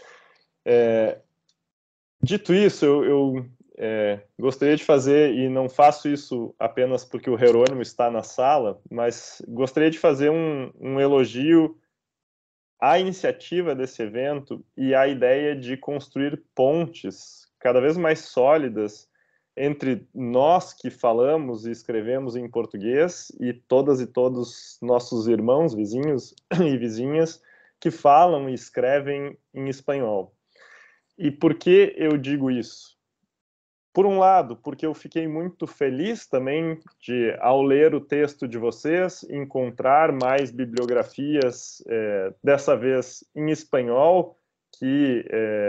Dito isso, eu gostaria de fazer, e não faço isso apenas porque o Jerônimo está na sala, mas gostaria de fazer um elogio à iniciativa desse evento e à ideia de construir pontes cada vez mais sólidas entre nós que falamos e escrevemos em português e todas e todos nossos irmãos, vizinhos e vizinhas que falam e escrevem em espanhol. E por que eu digo isso? Por um lado, porque eu fiquei muito feliz também de, ao ler o texto de vocês, encontrar mais bibliografias, dessa vez em espanhol, que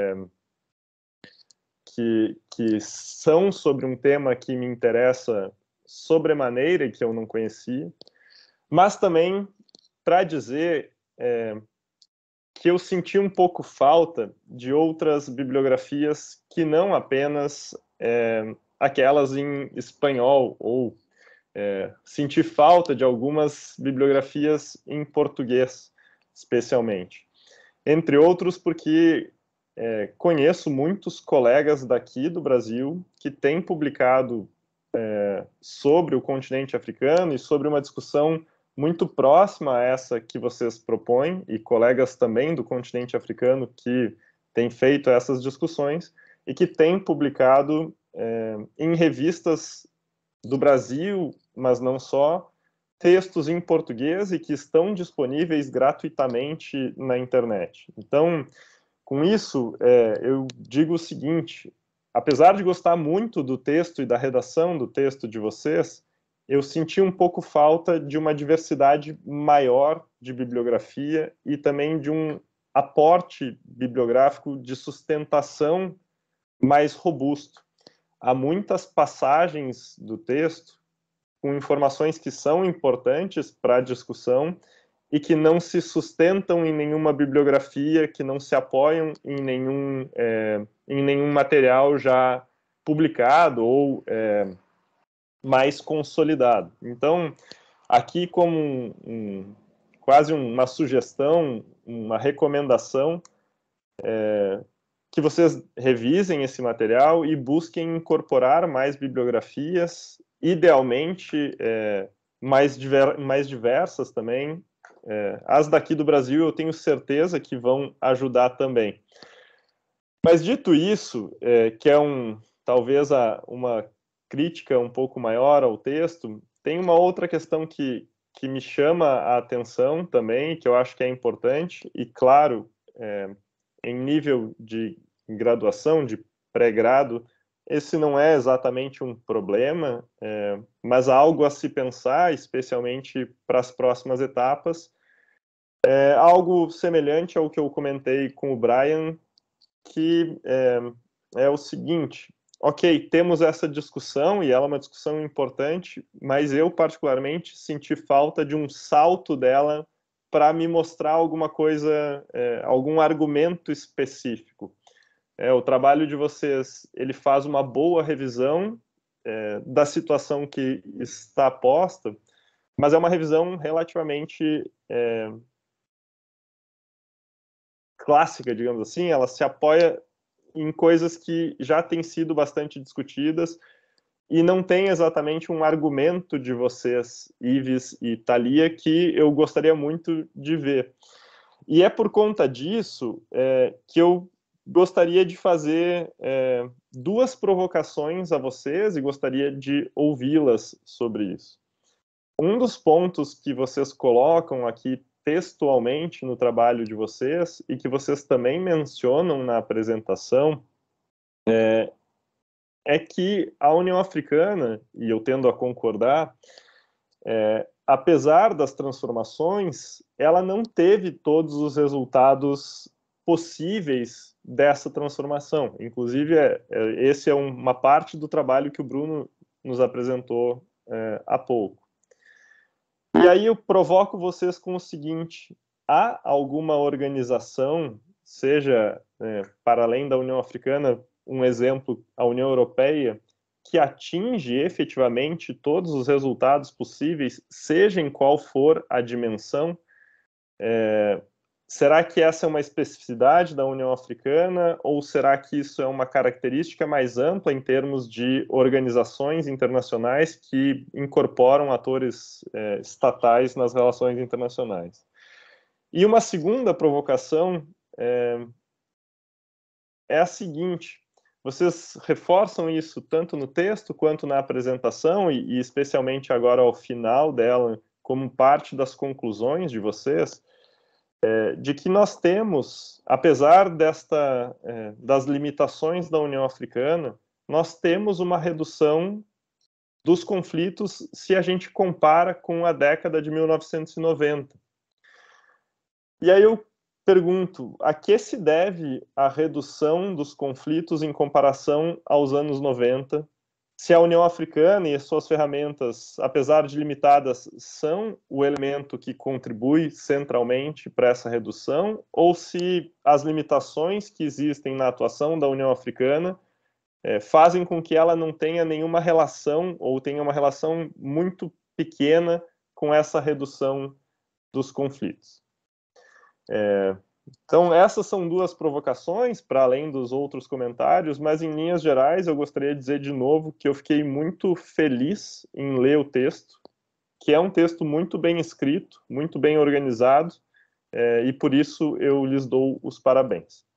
são sobre um tema que me interessa sobremaneira e que eu não conhecia, mas também para dizer que eu senti um pouco falta de outras bibliografias que não apenas aquelas em espanhol, ou senti falta de algumas bibliografias em português, especialmente. Entre outros porque conheço muitos colegas daqui do Brasil que têm publicado sobre o continente africano e sobre uma discussão muito próxima a essa que vocês propõem, e colegas também do continente africano que têm feito essas discussões e que têm publicado em revistas do Brasil, mas não só, textos em português e que estão disponíveis gratuitamente na internet. Então, com isso, eu digo o seguinte: apesar de gostar muito do texto e da redação do texto de vocês, eu senti um pouco falta de uma diversidade maior de bibliografia e também de um aporte bibliográfico de sustentação mais robusto. Há muitas passagens do texto com informações que são importantes para a discussão e que não se sustentam em nenhuma bibliografia, que não se apoiam em nenhum material já publicado ou mais consolidado. Então, aqui como quase uma sugestão, uma recomendação, que vocês revisem esse material e busquem incorporar mais bibliografias, idealmente mais diversas também. As daqui do Brasil eu tenho certeza que vão ajudar também. Mas dito isso, que é talvez uma crítica um pouco maior ao texto, tem uma outra questão que me chama a atenção também, que eu acho que é importante, e claro, em nível de graduação, de pré-grado, esse não é exatamente um problema, mas algo a se pensar, especialmente para as próximas etapas. Algo semelhante ao que eu comentei com o Brian, que é o seguinte: ok, temos essa discussão, e ela é uma discussão importante, mas eu, particularmente, senti falta de um salto dela para me mostrar alguma coisa, algum argumento específico. O trabalho de vocês, ele faz uma boa revisão da situação que está posta, mas é uma revisão relativamente clássica, digamos assim. Ela se apoia em coisas que já têm sido bastante discutidas e não tem exatamente um argumento de vocês, Ives e Thalia, que eu gostaria muito de ver. E é por conta disso que eu gostaria de fazer duas provocações a vocês e gostaria de ouvi-las sobre isso. Um dos pontos que vocês colocam aqui textualmente no trabalho de vocês e que vocês também mencionam na apresentação é que a União Africana, e eu tendo a concordar, apesar das transformações, ela não teve todos os resultados possíveis dessa transformação. Inclusive, esse é uma parte do trabalho que o Bruno nos apresentou há pouco. E aí eu provoco vocês com o seguinte: há alguma organização, seja para além da União Africana, um exemplo, a União Europeia, que atinge efetivamente todos os resultados possíveis, seja em qual for a dimensão? Será que essa é uma especificidade da União Africana, ou será que isso é uma característica mais ampla em termos de organizações internacionais que incorporam atores estatais nas relações internacionais? E uma segunda provocação é a seguinte: vocês reforçam isso tanto no texto quanto na apresentação, e especialmente agora ao final dela, como parte das conclusões de vocês, de que nós temos, apesar das limitações da União Africana, nós temos uma redução dos conflitos se a gente compara com a década de 1990. E aí eu pergunto, a que se deve a redução dos conflitos em comparação aos anos 90, se a União Africana e as suas ferramentas, apesar de limitadas, são o elemento que contribui centralmente para essa redução, ou se as limitações que existem na atuação da União Africana fazem com que ela não tenha nenhuma relação, ou tenha uma relação muito pequena com essa redução dos conflitos. Então, essas são duas provocações, para além dos outros comentários, mas em linhas gerais eu gostaria de dizer de novo que eu fiquei muito feliz em ler o texto, que é um texto muito bem escrito, muito bem organizado, e por isso eu lhes dou os parabéns.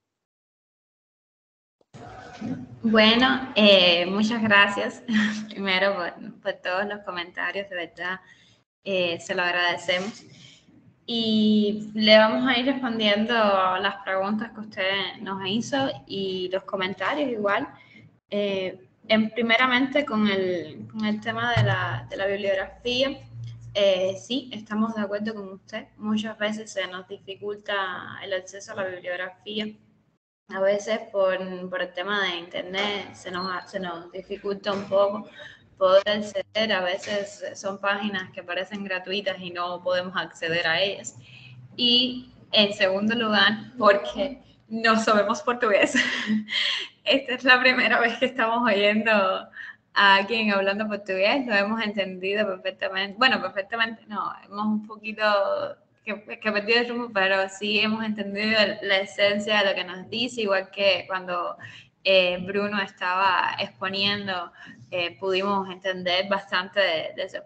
Bueno, muchas gracias primero por todos los comentarios, de verdad, se lo agradecemos. Y le vamos a ir respondiendo las preguntas que usted nos hizo y los comentarios igual. Primeramente con el tema de la bibliografía, sí, estamos de acuerdo con usted. Muchas veces se nos dificulta el acceso a la bibliografía. A veces por el tema de internet se nos dificulta un poco, poder acceder. A veces son páginas que parecen gratuitas y no podemos acceder a ellas. Y en segundo lugar, porque no sabemos portugués. Esta es la primera vez que estamos oyendo a alguien hablando portugués, lo hemos entendido perfectamente. Bueno, perfectamente no, hemos un poquito que perdido el rumbo, pero sí hemos entendido la esencia de lo que nos dice, igual que cuando Bruno estaba exponiendo, pudimos entender bastante de eso.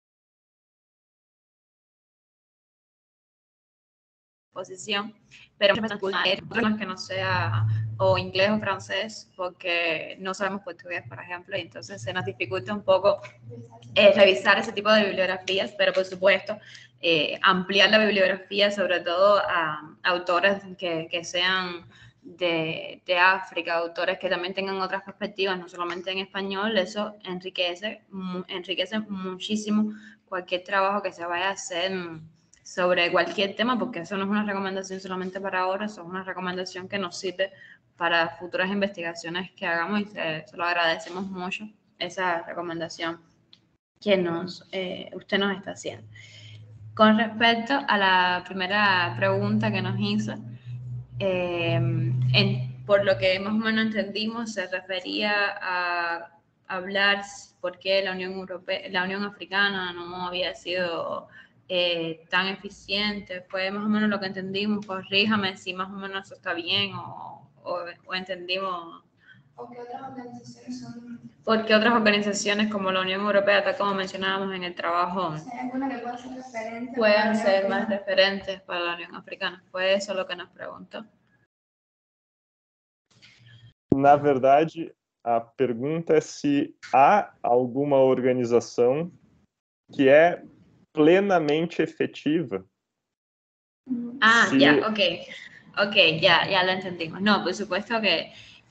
Posición, pero que no sea o inglés o francés, porque no sabemos portugués, por ejemplo, y entonces se nos dificulta un poco revisar ese tipo de bibliografías, pero por supuesto ampliar la bibliografía, sobre todo a autores que sean de África, autores que también tengan otras perspectivas, no solamente en español, eso enriquece muchísimo cualquier trabajo que se vaya a hacer sobre cualquier tema, porque eso no es una recomendación solamente para ahora, eso es una recomendación que nos sirve para futuras investigaciones que hagamos, y se lo agradecemos mucho, esa recomendación que usted nos está haciendo. Con respecto a la primera pregunta que nos hizo, por lo que más o menos entendimos, se refería a hablar por qué la Unión Africana no había sido tan eficiente. Fue más o menos lo que entendimos. Corríjame si más o menos eso está bien o entendimos.
¿O qué otras organizaciones son?
Porque otras organizaciones como la Unión Europea, tal como mencionábamos en el trabajo,
¿Hay alguna que pueda ser referente?
Pueden ser más referentes para la Unión Africana. Fue eso lo que nos preguntó.
Na verdade, a pergunta é se há alguma organização que é plenamente efetiva.
Ya, ok, ya lo entendimos. No, por supuesto que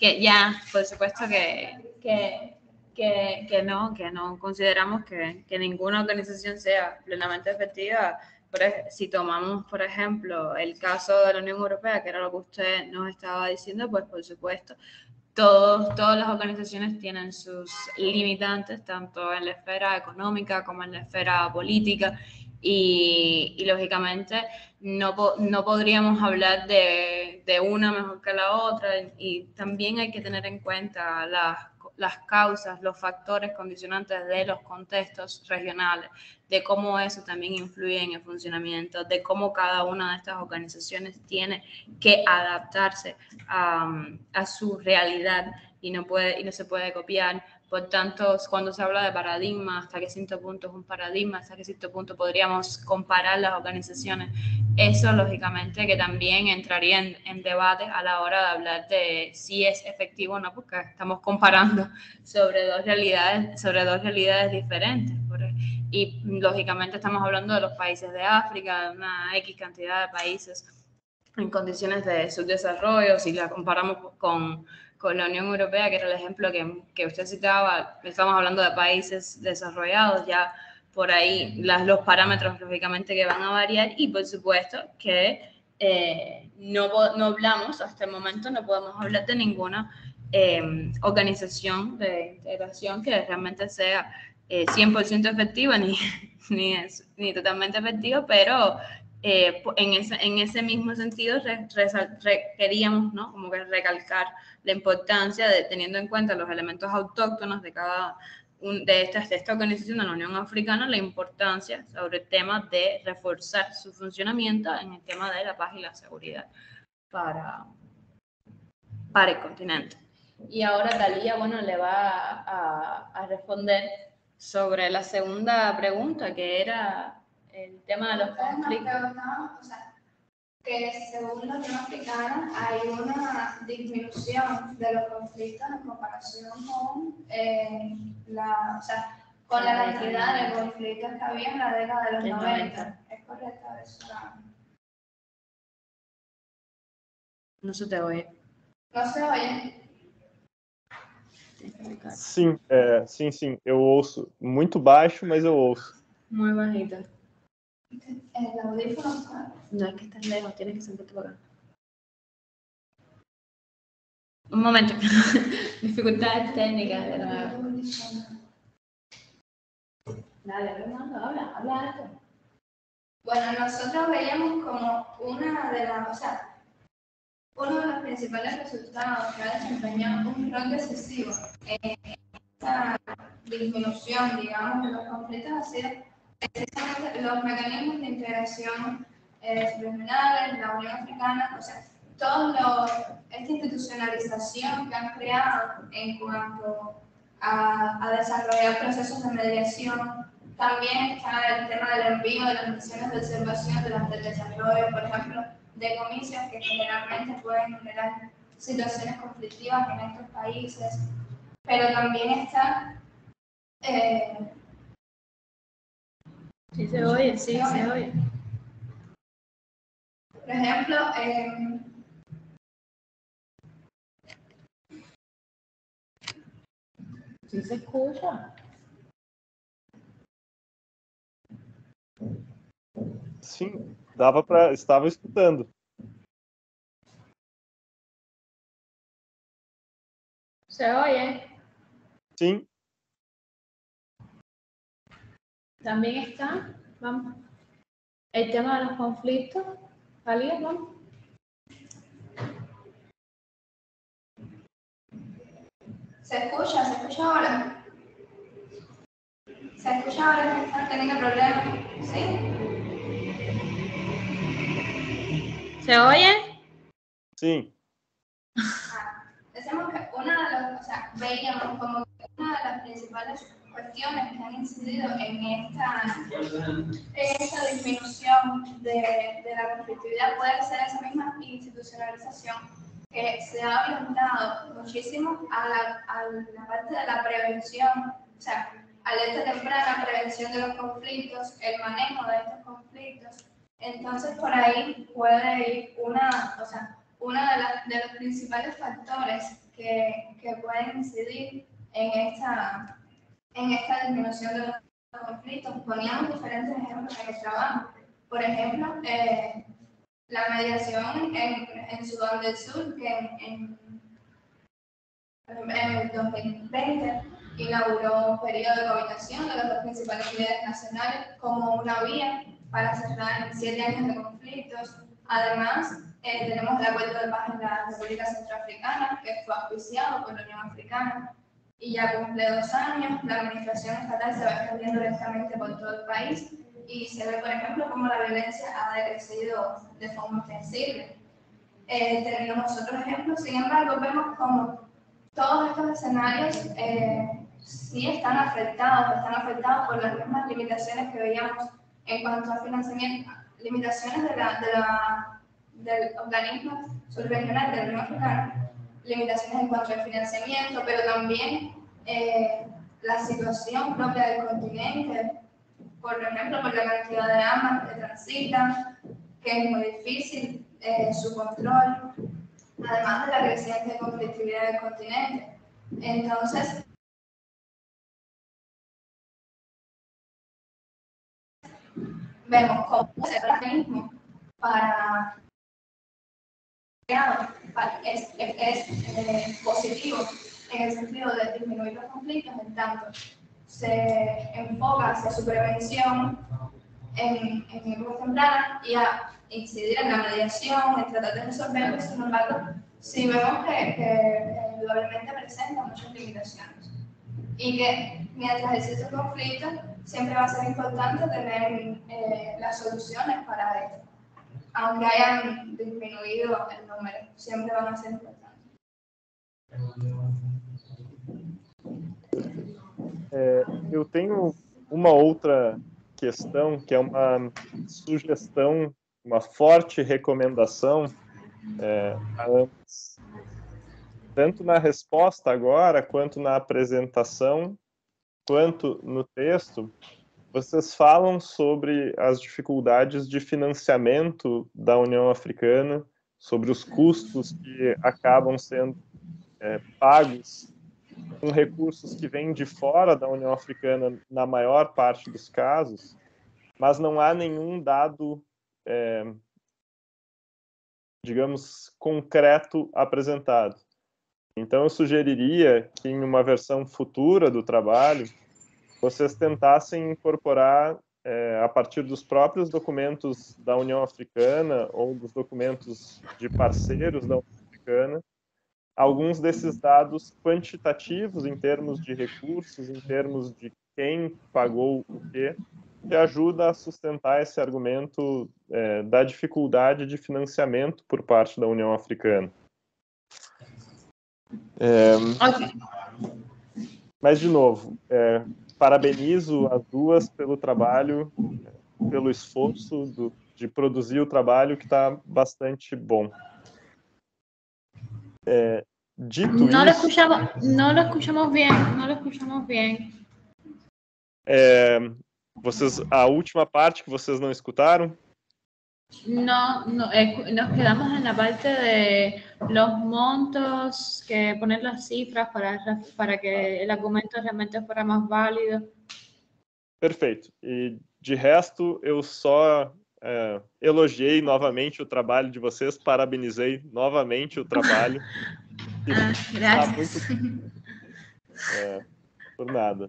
no consideramos que ninguna organización sea plenamente efectiva. Si tomamos, por ejemplo, el caso de la Unión Europea, que era lo que usted nos estaba diciendo, pues por supuesto, todas las organizaciones tienen sus limitantes, tanto en la esfera económica como en la esfera política, y lógicamente no podríamos hablar de una mejor que la otra, y también hay que tener en cuenta las causas, los factores condicionantes de los contextos regionales, de cómo eso también influye en el funcionamiento, de cómo cada una de estas organizaciones tiene que adaptarse a su realidad y no se puede copiar. Por tanto, cuando se habla de paradigma, hasta qué cierto punto es un paradigma, hasta qué cierto punto podríamos comparar las organizaciones, eso lógicamente que también entraría en debate a la hora de hablar de si es efectivo o no, porque estamos comparando sobre dos realidades diferentes. Y lógicamente estamos hablando de los países de África, de una X cantidad de países en condiciones de subdesarrollo. Si la comparamos con la Unión Europea, que era el ejemplo que usted citaba, estamos hablando de países desarrollados, ya por ahí los parámetros lógicamente que van a variar, y por supuesto que no hablamos, hasta el momento no podemos hablar de ninguna organización de integración que realmente sea 100% efectiva ni totalmente efectiva, pero en ese mismo sentido queríamos, ¿no?, como que recalcar la importancia de, teniendo en cuenta los elementos autóctonos de cada de esta organización de la Unión Africana, la importancia sobre el tema de reforzar su funcionamiento en el tema de la paz y la seguridad para el continente. Y ahora Talía, bueno, le va a responder sobre la segunda pregunta, que era el tema de los conflictos.
O sea, que según la Unión Africana hay una disminución de los conflictos en comparación con la cantidad de conflictos que había en la década de los 90. ¿Es correcto eso?
No se te oye.
¿No se oye?
Sim, eu ouço. Muito baixo, mas eu ouço.
Muy bajita.
¿El audífono?
No, es que estás lejos, tienes que sentarte por acá. Un momento. Dificultades técnicas de nuevo. Dale, Fernando, habla esto.
Bueno, nosotros veíamos como una de las, o sea, uno de los principales resultados que ha desempeñado un rol decisivo en esta disminución, digamos, de los conflictos ha sido precisamente los mecanismos de integración subregionales, la Unión Africana, o sea, esta institucionalización que han creado en cuanto a desarrollar procesos de mediación. También está el tema del envío de las misiones de observación durante el desarrollo, por ejemplo, de comicios que generalmente pueden generar situaciones conflictivas en estos países. Pero también está...
Sí, se oye, sí, se oye.
Por ejemplo,
Sí se escucha.
Sim, estava escutando.
¿Se oye?
Sim,
También está, vamos, el tema de los conflictos. Talía, vamos.
¿Se escucha ahora? ¿Se escucha ahora que están teniendo problemas? ¿Sí?
¿Se oye?
sim.
Decimos que veíamos como que una de las principales cuestiones que han incidido en esta disminución de la conflictividad puede ser esa misma institucionalización que se ha orientado muchísimo a la parte de la prevención, o sea, alerta temprana, prevención de los conflictos, el manejo de estos conflictos. Entonces, por ahí puede ir uno de los principales factores que pueden incidir en esta disminución de los conflictos. Poníamos diferentes ejemplos en el trabajo. Por ejemplo, la mediación en Sudán del Sur, que en el 2020 inauguró un periodo de cohabitación de los dos principales líderes nacionales como una vía para cerrar 7 años de conflictos. Además, tenemos el acuerdo de paz en la República Centroafricana, que fue auspiciado por la Unión Africana y ya cumple 2 años. La administración estatal se va extendiendo lentamente por todo el país y se ve, por ejemplo, cómo la violencia ha decrecido de forma ostensible. Tenemos otros ejemplos, sin embargo, vemos cómo todos estos escenarios sí están afectados por las mismas limitaciones que veíamos en cuanto a financiamiento, limitaciones del organismo subregional de la Unión Africana, limitaciones en cuanto al financiamiento, pero también la situación propia del continente, por ejemplo, por la cantidad de armas que transitan, que es muy difícil su control, además de la creciente conflictividad del continente. Entonces, vemos cómo ese organismo es positivo en el sentido de disminuir los conflictos, en tanto se enfoca hacia su prevención en épocas tempranas y a incidir en la mediación, en tratar de resolverlo. Sin embargo, sí vemos que indudablemente presenta muchas limitaciones y que mientras existe un conflicto siempre va a ser importante tener las soluciones para esto. Aunque hayan disminuido el número, siempre van a ser importantes.
Eu tenho uma outra questão, que é uma sugestão, uma forte recomendação a ambos. Tanto na resposta agora, quanto na apresentação, quanto no texto, vocês falam sobre as dificuldades de financiamento da União Africana, sobre os custos que acabam sendo pagos com recursos que vêm de fora da União Africana na maior parte dos casos, mas não há nenhum dado, digamos, concreto apresentado. Então, eu sugeriria que em uma versão futura do trabalho, vocês tentassem incorporar, a partir dos próprios documentos da União Africana ou dos documentos de parceiros da União Africana, alguns desses dados quantitativos em termos de recursos, em termos de quem pagou o quê, que ajuda a sustentar esse argumento da dificuldade de financiamento por parte da União Africana. Mas, de novo, parabenizo as duas pelo trabalho, pelo esforço de produzir o trabalho, que está bastante bom. Dito
No
isso...
No lo escuchamos bien.
A última parte que vocês não escutaram?
No, nos quedamos en la parte de los montos, que poner las cifras para que el argumento realmente fuera más válido.
Perfeito. E, de resto, eu só elogiei novamente o trabalho de vocês, parabenizei novamente o trabalho.
Gracias.
Por nada.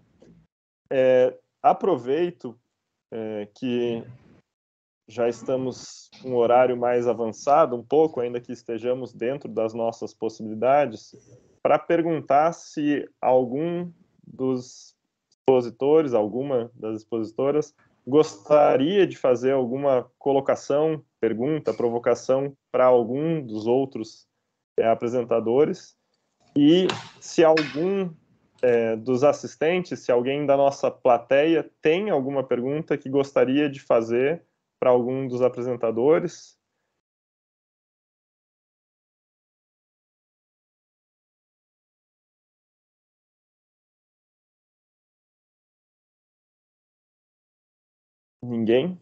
Aproveito que já estamos com um horário mais avançado, um pouco, ainda que estejamos dentro das nossas possibilidades, para perguntar se algum dos expositores, alguma das expositoras, gostaria de fazer alguma colocação, pergunta, provocação para algum dos outros apresentadores, e se algum dos assistentes, se alguém da nossa plateia tem alguma pergunta que gostaria de fazer para algum dos apresentadores. Ninguém?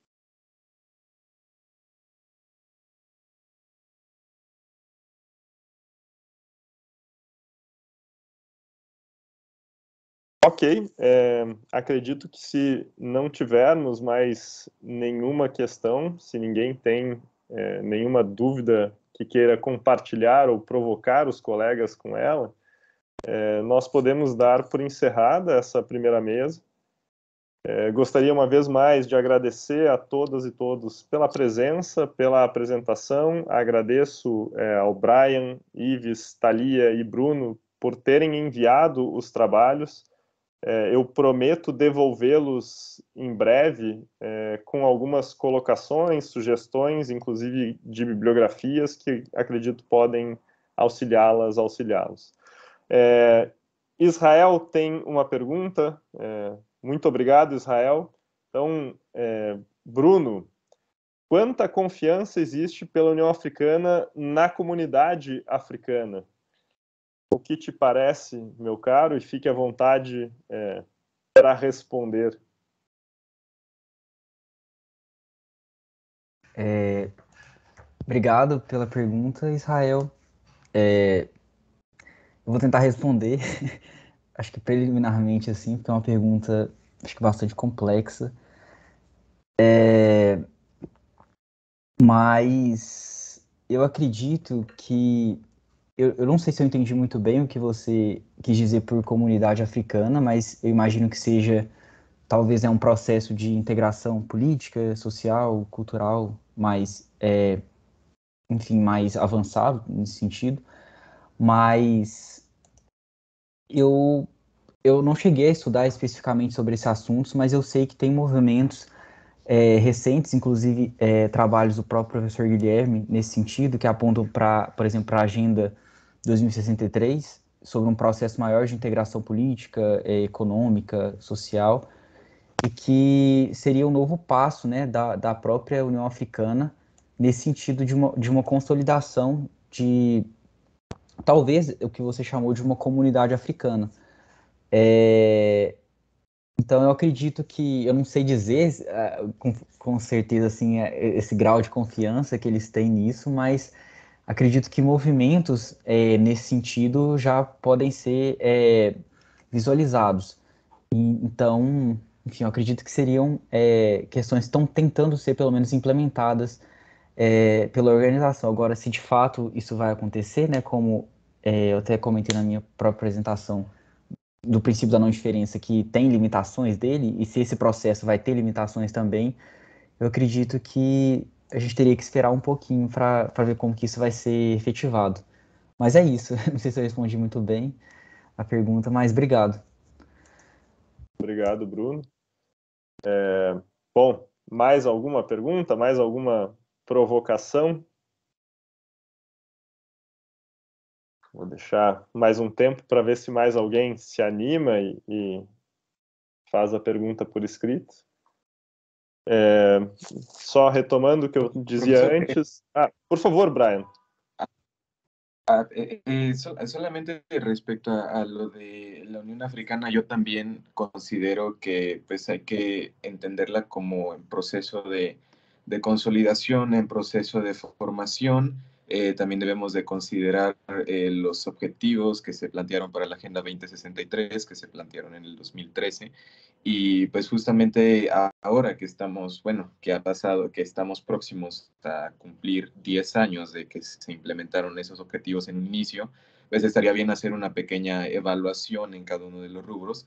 Ok, acredito que se não tivermos mais nenhuma questão, se ninguém tem nenhuma dúvida que queira compartilhar ou provocar os colegas com ela, nós podemos dar por encerrada essa primeira mesa. Gostaria uma vez mais de agradecer a todas e todos pela presença, pela apresentação. Agradeço ao Brian, Ives, Thalia e Bruno por terem enviado os trabalhos. Eu prometo devolvê-los em breve com algumas colocações, sugestões, inclusive de bibliografias que acredito podem auxiliá-los. Israel tem uma pergunta. Muito obrigado, Israel. Então, Bruno, quanta confiança existe pela União Africana na comunidade africana? O que te parece, meu caro? E fique à vontade para responder.
Obrigado pela pergunta, Israel. Eu vou tentar responder, acho que preliminarmente, assim, porque é uma pergunta, acho que bastante complexa. Mas eu acredito que... Eu não sei se eu entendi muito bem o que você quis dizer por comunidade africana, mas eu imagino que seja, talvez, um processo de integração política, social, cultural, mais, enfim, mais avançado nesse sentido. Mas eu não cheguei a estudar especificamente sobre esse assunto, mas eu sei que tem movimentos recentes, inclusive trabalhos do próprio professor Guilherme nesse sentido, que apontam por exemplo, para a Agenda 2063, sobre um processo maior de integração política, econômica, social, e que seria um novo passo, né, da própria União Africana nesse sentido de uma consolidação de, talvez, o que você chamou de uma comunidade africana. Então, eu acredito que, eu não sei dizer com certeza assim, esse grau de confiança que eles têm nisso, mas acredito que movimentos nesse sentido já podem ser visualizados. Então, enfim, eu acredito que seriam questões que estão tentando ser, pelo menos, implementadas pela organização. Agora, se de fato isso vai acontecer, né, como eu até comentei na minha própria apresentação, do princípio da não diferença, que tem limitações dele, e se esse processo vai ter limitações também, eu acredito que a gente teria que esperar um pouquinho para ver como que isso vai ser efetivado. Mas é isso. Não sei se eu respondi muito bem a pergunta, mas obrigado.
Obrigado, Bruno. Bom, mais alguma pergunta? Mais alguma provocação? Vou deixar mais um tempo para ver se mais alguém se anima e faz a pergunta por escrito. Só retomando o que eu dizia antes. Por favor, Brian.
Solamente respecto a lo de la Unión Africana, yo también considero que pues hay que entenderla como en proceso de consolidación, en proceso de formación. También debemos de considerar los objetivos que se plantearon para la Agenda 2063, que se plantearon en el 2013. Y pues justamente ahora que estamos, bueno, que ha pasado, que estamos próximos a cumplir 10 años de que se implementaron esos objetivos en un inicio, pues estaría bien hacer una pequeña evaluación en cada uno de los rubros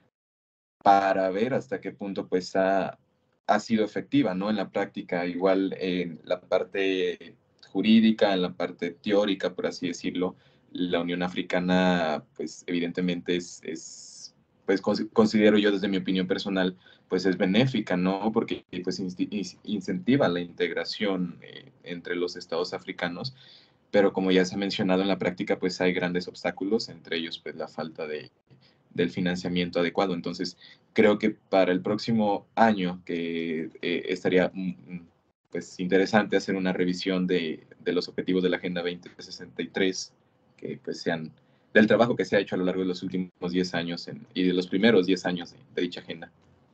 para ver hasta qué punto pues ha sido efectiva, ¿no? En la práctica, igual en la parte jurídica, en la parte teórica, por así decirlo, la Unión Africana, pues evidentemente pues considero yo desde mi opinión personal, pues es benéfica, ¿no? Porque pues incentiva la integración entre los estados africanos, pero como ya se ha mencionado en la práctica, pues hay grandes obstáculos, entre ellos pues la falta del financiamiento adecuado. Entonces, creo que para el próximo año que estaría pues interesante hacer una revisión de los objetivos de la Agenda 2063, que pues sean del trabajo que se ha hecho a lo largo de los últimos 10 años y de los primeros 10 años de dicha agenda.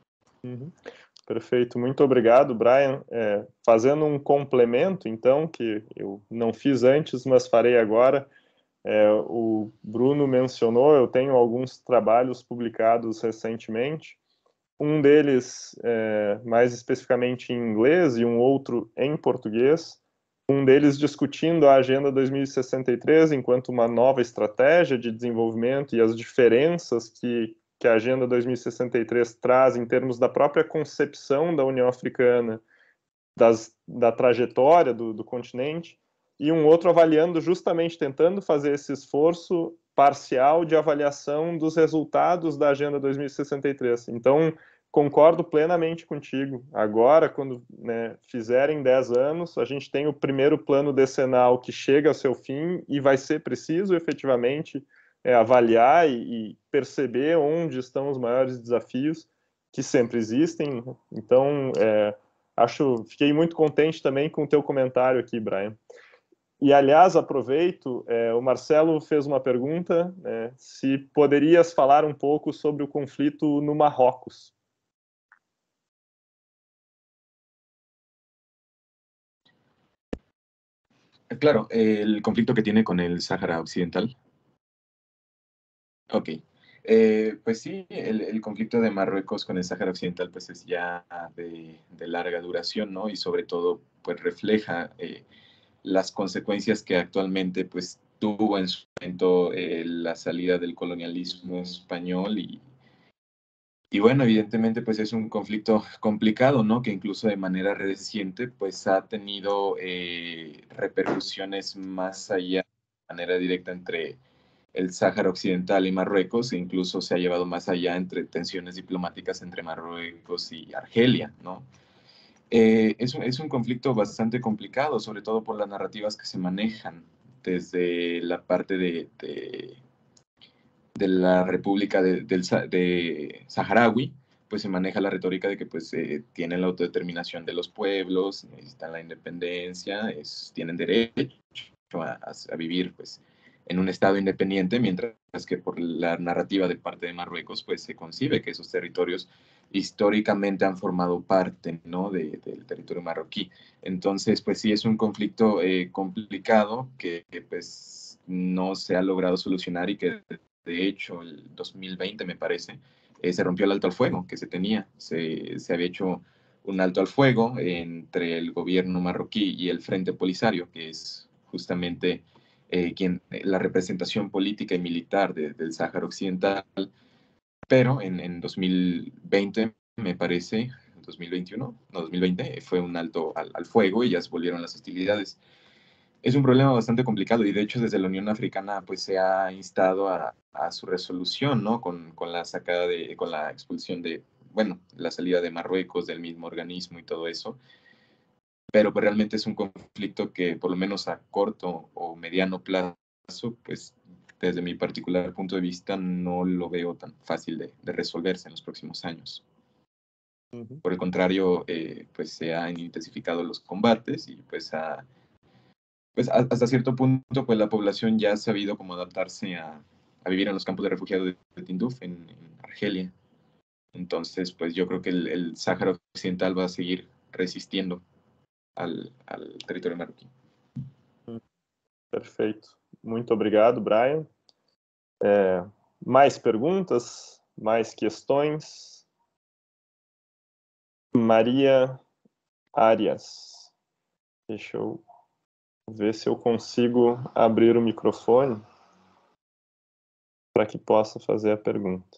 Perfeito, muito obrigado, Brian. Fazendo um complemento, então, que eu não fiz antes, mas farei agora. O Bruno mencionou, eu tenho alguns trabalhos publicados recentemente, um deles mais especificamente em inglês e um outro em português, um deles discutindo a Agenda 2063 enquanto uma nova estratégia de desenvolvimento e as diferenças que a Agenda 2063 traz em termos da própria concepção da União Africana, da trajetória do continente, e um outro avaliando justamente, tentando fazer esse esforço parcial de avaliação dos resultados da Agenda 2063. Então, concordo plenamente contigo. Agora, quando fizerem 10 anos, a gente tem o primeiro plano decenal que chega ao seu fim e vai ser preciso, efetivamente, avaliar e perceber onde estão os maiores desafios, que sempre existem. Então, fiquei muito contente também com o teu comentário aqui, Brian. E, aliás, aproveito, o Marcelo fez uma pergunta, se poderias falar um pouco sobre o conflito no Marrocos.
Claro, el conflicto que tiene con el Sáhara Occidental. Ok. Pues sí, el conflicto de Marruecos con el Sáhara Occidental pues es ya de larga duración, ¿no? Y sobre todo pues refleja las consecuencias que actualmente pues tuvo en su momento la salida del colonialismo español y bueno, evidentemente pues es un conflicto complicado, ¿no? Que incluso de manera reciente pues ha tenido repercusiones más allá, de manera directa entre el Sáhara Occidental y Marruecos, e incluso se ha llevado más allá entre tensiones diplomáticas entre Marruecos y Argelia, ¿no? Es un conflicto bastante complicado, sobre todo por las narrativas que se manejan desde la parte de la República de Saharaui, pues se maneja la retórica de que pues tienen la autodeterminación de los pueblos, necesitan la independencia, tienen derecho a vivir pues en un estado independiente, mientras que por la narrativa de parte de Marruecos pues se concibe que esos territorios históricamente han formado parte, ¿no? del territorio marroquí. Entonces pues sí es un conflicto complicado que pues no se ha logrado solucionar y que de hecho el 2020 me parece se rompió el alto al fuego que se tenía, se había hecho un alto al fuego entre el gobierno marroquí y el Frente Polisario, que es justamente la representación política y militar del Sáhara Occidental, pero en 2020, me parece, 2021, no, 2020, fue un alto al fuego y ya se volvieron las hostilidades. Es un problema bastante complicado y de hecho desde la Unión Africana pues se ha instado a su resolución, ¿no? Con la sacada con la expulsión de, bueno, la salida de Marruecos del mismo organismo y todo eso. Pero pues realmente es un conflicto que por lo menos a corto o mediano plazo, pues desde mi particular punto de vista no lo veo tan fácil de resolverse en los próximos años. Por el contrario, pues se han intensificado los combates y pues hasta cierto punto, pues la población ya ha sabido cómo adaptarse a vivir en los campos de refugiados de Tinduf, en Argelia. Entonces, pues yo creo que el Sáhara Occidental va a seguir resistiendo al território marroquino.
Perfeito. Muito obrigado, Brian. Mais perguntas? Mais questões? Maria Arias. Deixa eu ver se eu consigo abrir o microfone para que possa fazer a pergunta.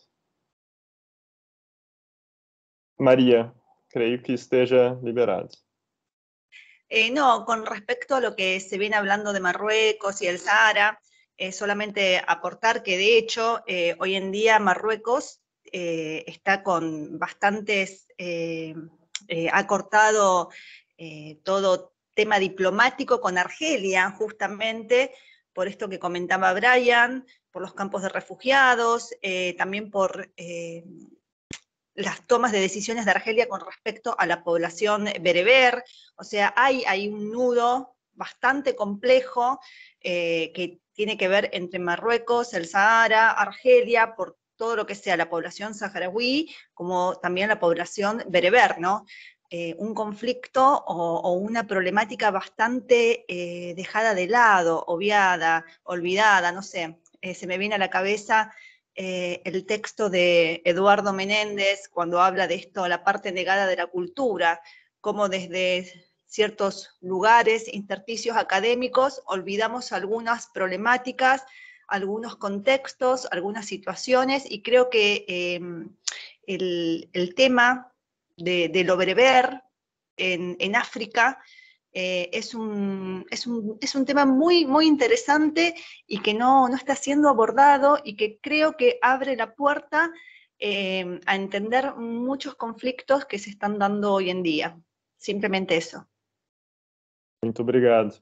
Maria, creio que esteja liberado.
No, con respecto a lo que se viene hablando de Marruecos y el Sahara, solamente aportar que de hecho hoy en día Marruecos está con bastantes, ha cortado todo tema diplomático con Argelia, justamente por esto que comentaba Brian, por los campos de refugiados, también por las tomas de decisiones de Argelia con respecto a la población bereber. O sea, hay un nudo bastante complejo que tiene que ver entre Marruecos, el Sahara, Argelia, por todo lo que sea la población saharaui, como también la población bereber, ¿no? Un conflicto o una problemática bastante dejada de lado, obviada, olvidada, no sé. Se me viene a la cabeza el texto de Eduardo Menéndez cuando habla de esto, la parte negada de la cultura, como desde ciertos lugares, intersticios académicos, olvidamos algunas problemáticas, algunos contextos, algunas situaciones, y creo que el tema de lo bereber en África es un tema muy, muy interesante y que no está siendo abordado y que creo que abre la puerta a entender muchos conflictos que se están dando hoy en día. Simplemente eso.
Muito obrigado.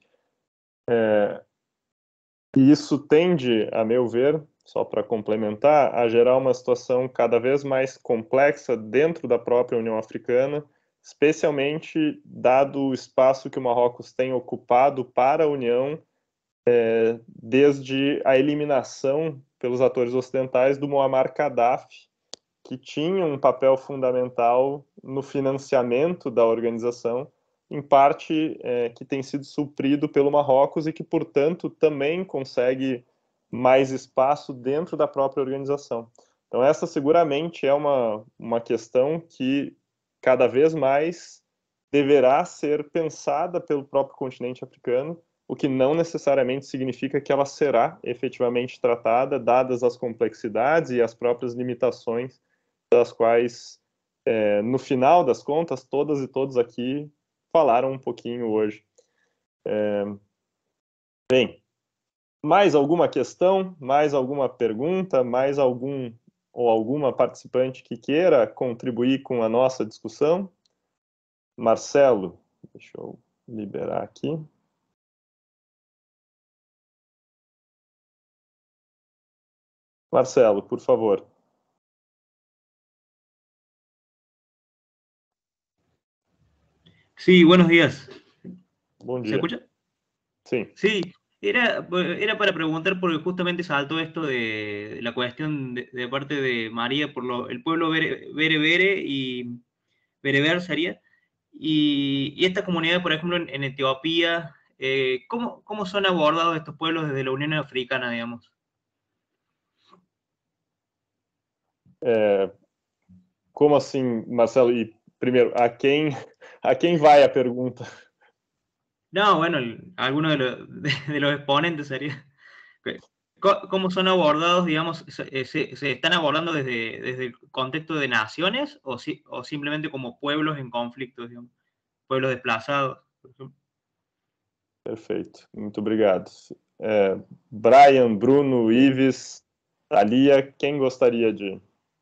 E isso tende, a meu ver, só para complementar, a gerar uma situação cada vez mais complexa dentro da própria União Africana, especialmente dado o espaço que o Marrocos tem ocupado para a União desde a eliminação pelos atores ocidentais do Muammar Gaddafi, que tinha um papel fundamental no financiamento da organização, em parte que tem sido suprido pelo Marrocos e que, portanto, também consegue mais espaço dentro da própria organização. Então, essa seguramente é uma questão que cada vez mais deverá ser pensada pelo próprio continente africano, o que não necessariamente significa que ela será efetivamente tratada, dadas as complexidades e as próprias limitações das quais, no final das contas, todas e todos aqui falaram um pouquinho hoje. Bem, mais alguma questão, mais alguma pergunta, mais algum ou alguma participante que queira contribuir com a nossa discussão? Marcelo, deixa eu liberar aqui. Marcelo, por favor.
Sí, buenos días.
Bom dia.
¿Se escucha?
Sí.
Sí, era para preguntar porque justamente saltó esto de la cuestión de parte de María por el pueblo berebere y bereber sería, y estas comunidades, por ejemplo, en Etiopía, ¿cómo son abordados estos pueblos desde la Unión Africana, digamos?
Como assim, Marcelo? E primeiro, a quem vai a pergunta?
No, bueno, alguno de los exponentes sería. cómo son abordados, digamos, se están abordando desde el contexto de naciones o simplemente como pueblos en conflicto, digamos, pueblos desplazados, por ejemplo?
Perfeito, muito obrigado. Brian, Bruno, Ives, Thalia, quem gostaria de...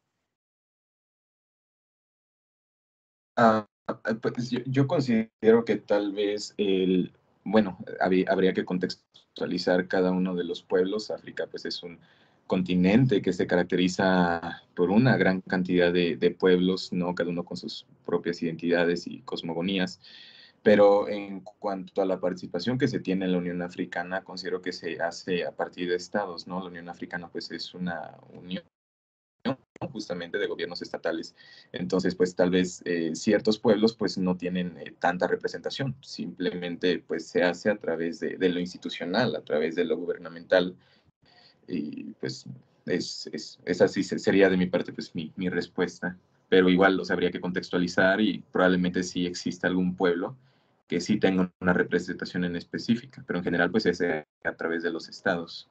Pues yo considero que tal vez bueno, habría que contextualizar cada uno de los pueblos. África pues es un continente que se caracteriza por una gran cantidad de pueblos, ¿no? Cada uno con sus propias identidades y cosmogonías. Pero en cuanto a la participación que se tiene en la Unión Africana, considero que se hace a partir de estados, ¿no? La Unión Africana pues es una unión justamente de gobiernos estatales. Entonces, pues tal vez ciertos pueblos pues no tienen tanta representación, simplemente pues se hace a través de lo institucional, a través de lo gubernamental, y pues es así, sería de mi parte pues mi respuesta. Pero igual, o sea, habría que contextualizar y probablemente sí exista algún pueblo que sí tenga una representación en específica, pero en general pues es a través de los estados.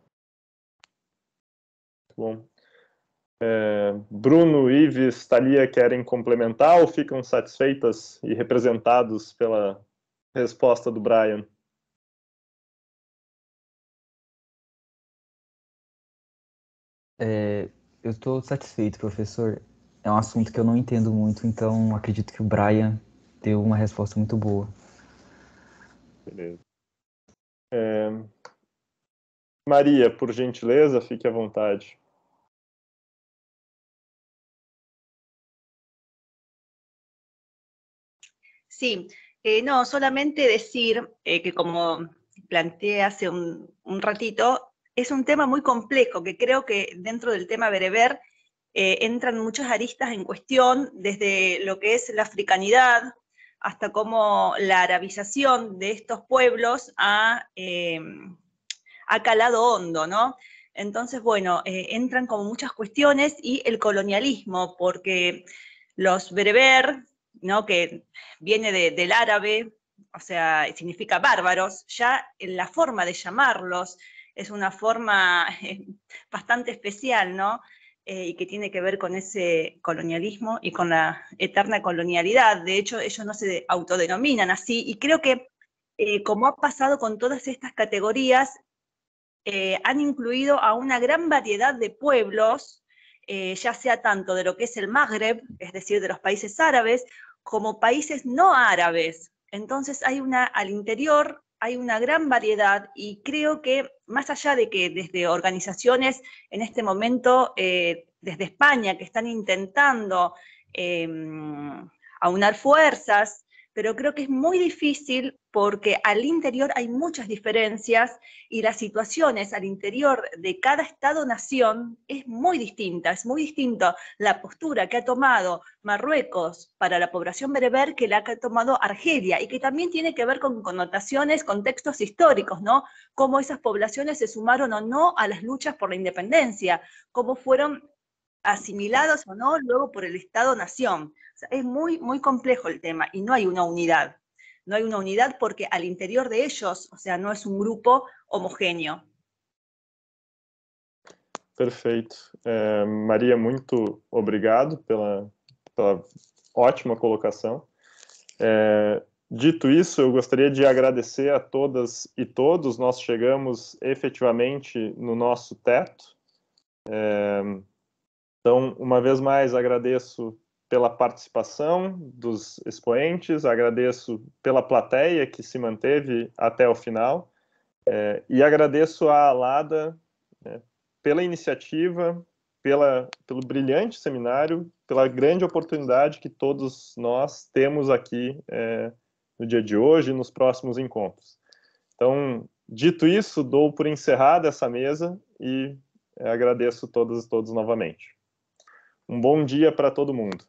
Bom. Bruno, Ives, Thalia querem complementar ou ficam satisfeitas e representados pela resposta do Brian?
Eu estou satisfeito, professor. É um assunto que eu não entendo muito, então acredito que o Brian deu uma resposta muito boa.
Beleza. Maria, por gentileza, fique à vontade.
Sí, no, solamente decir que como planteé hace un ratito, es un tema muy complejo, que creo que dentro del tema bereber entran muchas aristas en cuestión, desde lo que es la africanidad, hasta cómo la arabización de estos pueblos ha calado hondo, ¿no? Entonces, bueno, entran como muchas cuestiones y el colonialismo, porque los bereber, ¿no? Que viene del árabe, o sea, significa bárbaros, ya en la forma de llamarlos es una forma bastante especial, ¿no? Y que tiene que ver con ese colonialismo y con la eterna colonialidad. De hecho, ellos no se autodenominan así, y creo que como ha pasado con todas estas categorías, han incluido a una gran variedad de pueblos, ya sea tanto de lo que es el Magreb, es decir, de los países árabes, como países no árabes. Entonces al interior hay una gran variedad, y creo que más allá de que desde organizaciones en este momento, desde España, que están intentando aunar fuerzas, pero creo que es muy difícil porque al interior hay muchas diferencias y las situaciones al interior de cada Estado-nación es muy distinto la postura que ha tomado Marruecos para la población bereber que la que ha tomado Argelia, y que también tiene que ver con connotaciones, contextos históricos, ¿no? Cómo esas poblaciones se sumaron o no a las luchas por la independencia, cómo fueron asimilados o no luego por el Estado-nación. O sea, es muy, muy complejo el tema y no hay una unidad. No hay una unidad porque al interior de ellos, o sea, no es un grupo homogéneo.
Perfeito. Maria, muito obrigado pela ótima colocação. Dito isso, eu gostaria de agradecer a todas e todos. Nós chegamos efetivamente no nosso teto. Então, uma vez mais, agradeço pela participação dos expoentes, agradeço pela plateia que se manteve até o final, e agradeço à Alada pela iniciativa, pelo brilhante seminário, pela grande oportunidade que todos nós temos aqui no dia de hoje e nos próximos encontros. Então, dito isso, dou por encerrada essa mesa e agradeço todas e todos novamente. Um bom dia para todo mundo.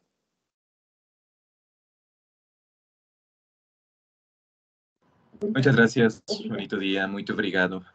Muchas gracias, bonito día, muito obrigado.